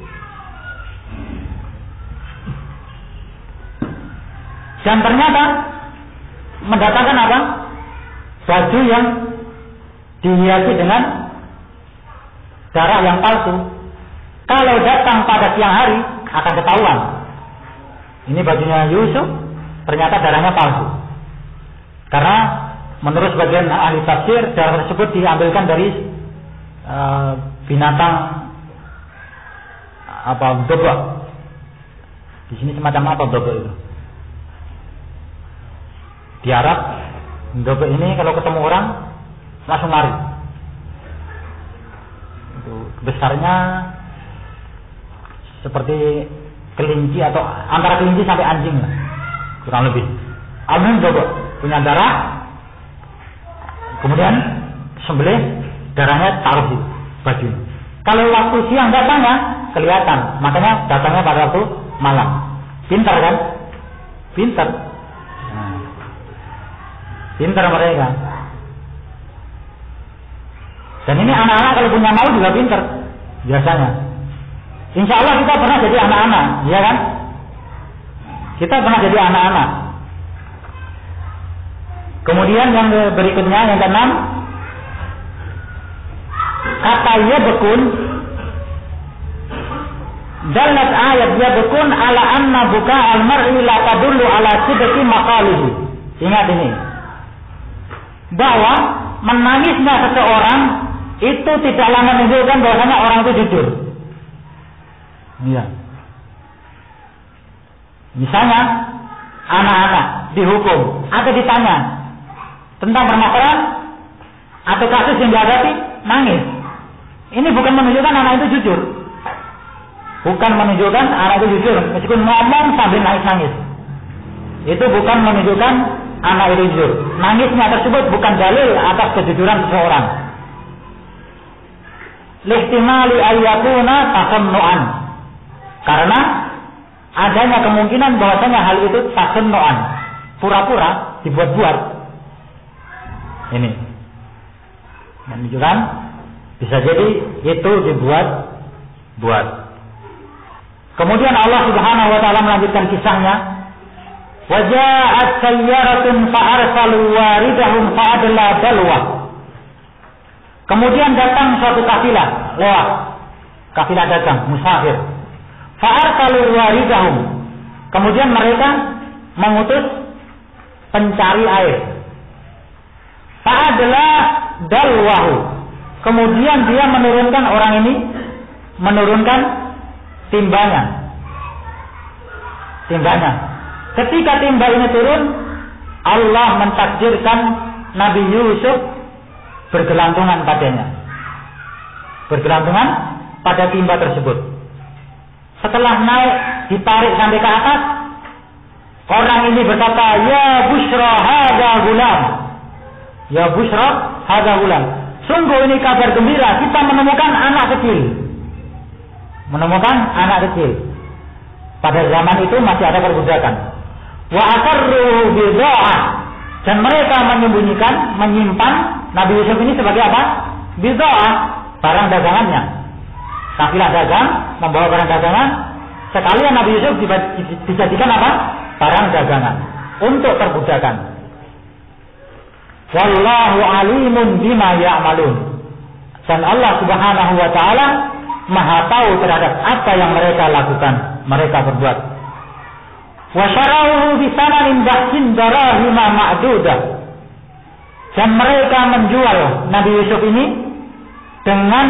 Dan ternyata mendatangkan apa? Baju yang dihiasi dengan darah yang palsu. Kalau datang pada siang hari akan ketahuan. Ini bajunya Yusuf, ternyata darahnya palsu. Karena menurut sebagian ahli tafsir, darah tersebut diambilkan dari uh, binatang apa dobok. Di sini semacam apa dobok itu? Di Arab, dobok ini kalau ketemu orang langsung lari. Itu besarnya seperti kelinci atau antara kelinci sampai anjing lah, kurang lebih. Alhamdulillah dobok punya darah, kemudian sembelih, darahnya taruh di baju. Kalau waktu siang datangnya kelihatan, makanya datangnya pada waktu malam. Pintar kan? Pintar. Nah, pintar mereka. Dan ini anak-anak kalau punya mau juga pintar biasanya. Insya Allah kita pernah jadi anak-anak, ya kan? Kita pernah jadi anak-anak. Kemudian yang berikutnya, yang keenam, kata yabkun, dalat ayat yabkun ala anna buka al-mar'i la tadullu ala sidqi maqalihi. Ingat ini, bahwa menangisnya seseorang itu tidaklah menunjukkan bahwasanya orang itu jujur. Iya. Misalnya anak-anak dihukum atau ditanya tentang permasalahan atau kasus yang dihadapi, nangis. Ini bukan menunjukkan anak itu jujur. Bukan menunjukkan anak itu jujur, meskipun ngomong sambil nangis-nangis. Itu bukan menunjukkan anak itu jujur. Nangisnya tersebut bukan dalil atas kejujuran seseorang. Lihtimali ayyakuna tasannu'an. Karena adanya kemungkinan bahwasanya hal itu tasannu'an, pura-pura, dibuat-buat. Ini menunjukkan bisa jadi itu dibuat-buat. Kemudian Allah Subhanahu wa taala melanjutkan kisahnya. Waja'at sayyaratun fa'arsalu waridahum fa'adla dalwa. Kemudian datang suatu kafilah lewat. Kafilah datang, musafir. Fa'arsalu waridahum. Kemudian mereka mengutus pencari air. Fa'adla dalwahu. Kemudian dia menurunkan orang ini, menurunkan timbangan. Timbangan. Ketika timba ini turun, Allah mentakdirkan Nabi Yusuf bergelantungan padanya. Bergelantungan pada timba tersebut. Setelah naik, ditarik sampai ke atas, orang ini berkata, "Ya Bushra hadza gulam." Ya Bushra hadza gulam. Sungguh ini kabar gembira, kita menemukan anak kecil. Menemukan anak kecil. Pada zaman itu masih ada perbudakan. Wa asarru bid'ah, dan mereka menyembunyikan, menyimpan Nabi Yusuf ini sebagai apa? Bid'ah, barang dagangannya. Kafilah dagang membawa barang dagangan, sekalian Nabi Yusuf dijadikan apa? Barang dagangan untuk perbudakan. Wallahu alimun bima ya'malun. Dan Allah Subhanahu wa taala Maha tahu terhadap apa yang mereka lakukan, mereka berbuat. Wa syarauhu bi thamanin bahsin darahima ma'dudah. Dan mereka menjual Nabi Yusuf ini dengan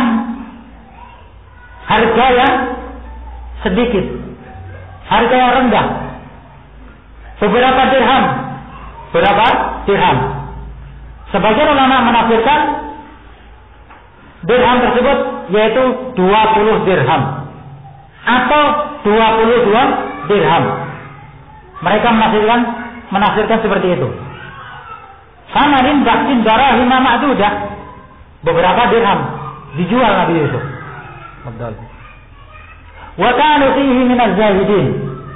harga yang sedikit, harga yang rendah. Beberapa dirham. Berapa dirham? Sebagian ulama menafsirkan dirham tersebut yaitu dua puluh dirham atau dua puluh dua dirham. Mereka menafsirkan menafsirkan seperti itu. Samarin bahsin darahima ma'dudah. Beberapa dirham dijual Nabi Yusuf. Betul. Wa kanu fihi minaz zahidin.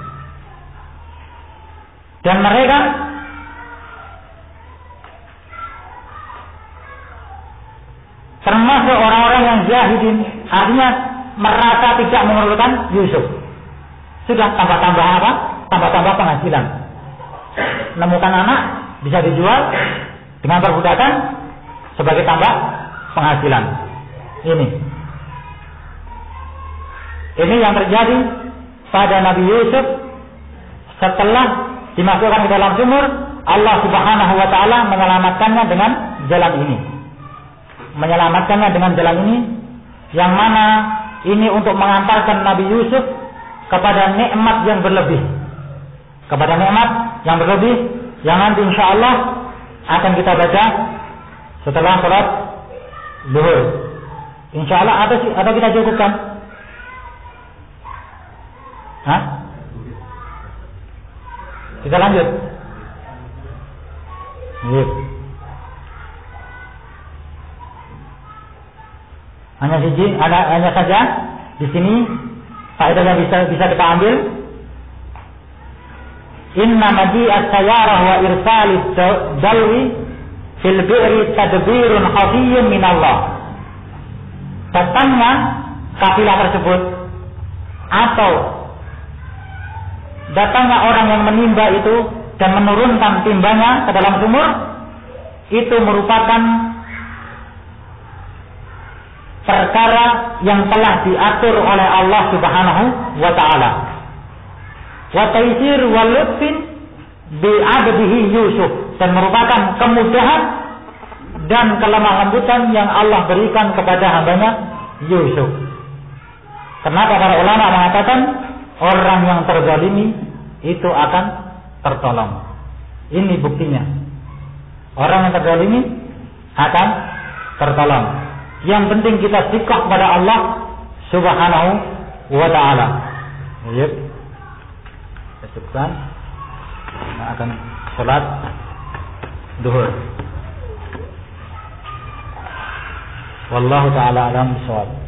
Dan mereka termasuk orang-orang yang zahidin, artinya merasa tidak memerlukan Yusuf. Sudah tambah-tambah apa? Tambah-tambah penghasilan. Menemukan anak bisa dijual dengan perbudakan sebagai tambah penghasilan. Ini. Ini yang terjadi pada Nabi Yusuf setelah dimasukkan ke dalam sumur. Allah Subhanahu wa taala menyelamatkannya dengan jalan ini. Menyelamatkannya dengan jalan ini, yang mana ini untuk mengantarkan Nabi Yusuf kepada nikmat yang berlebih, kepada nikmat yang berlebih yang nanti insya Allah akan kita baca setelah sholat zuhur. Insya Allah atau, atau kita cukupkan? Hah? Kita lanjut. Yuk. Hanya siji, ada hanya saja di sini faedah yang bisa bisa kita ambil. Inna maji as-sayyarah wa irsalis dalwi fil bi'ri tadbirun khafiyyun min Allah. Datangnya kafilah tersebut atau datangnya orang yang menimba itu dan menurunkan timbanya ke dalam sumur itu merupakan perkara yang telah diatur oleh Allah Subhanahu wa taala. Wa taysir wa lutfin bi 'abdihi Yusuf, dan merupakan kemudahan dan kelemah lembutan yang Allah berikan kepada hambanya Yusuf. Kenapa para ulama mengatakan orang yang terzalimi itu akan tertolong? Ini buktinya. Orang yang terzalimi akan tertolong. Yang penting kita sikap pada Allah Subhanahu wa ta'ala. Baik. Cukupkan. Kita akan sholat duhur. Wallahu ta'ala alam bisawab.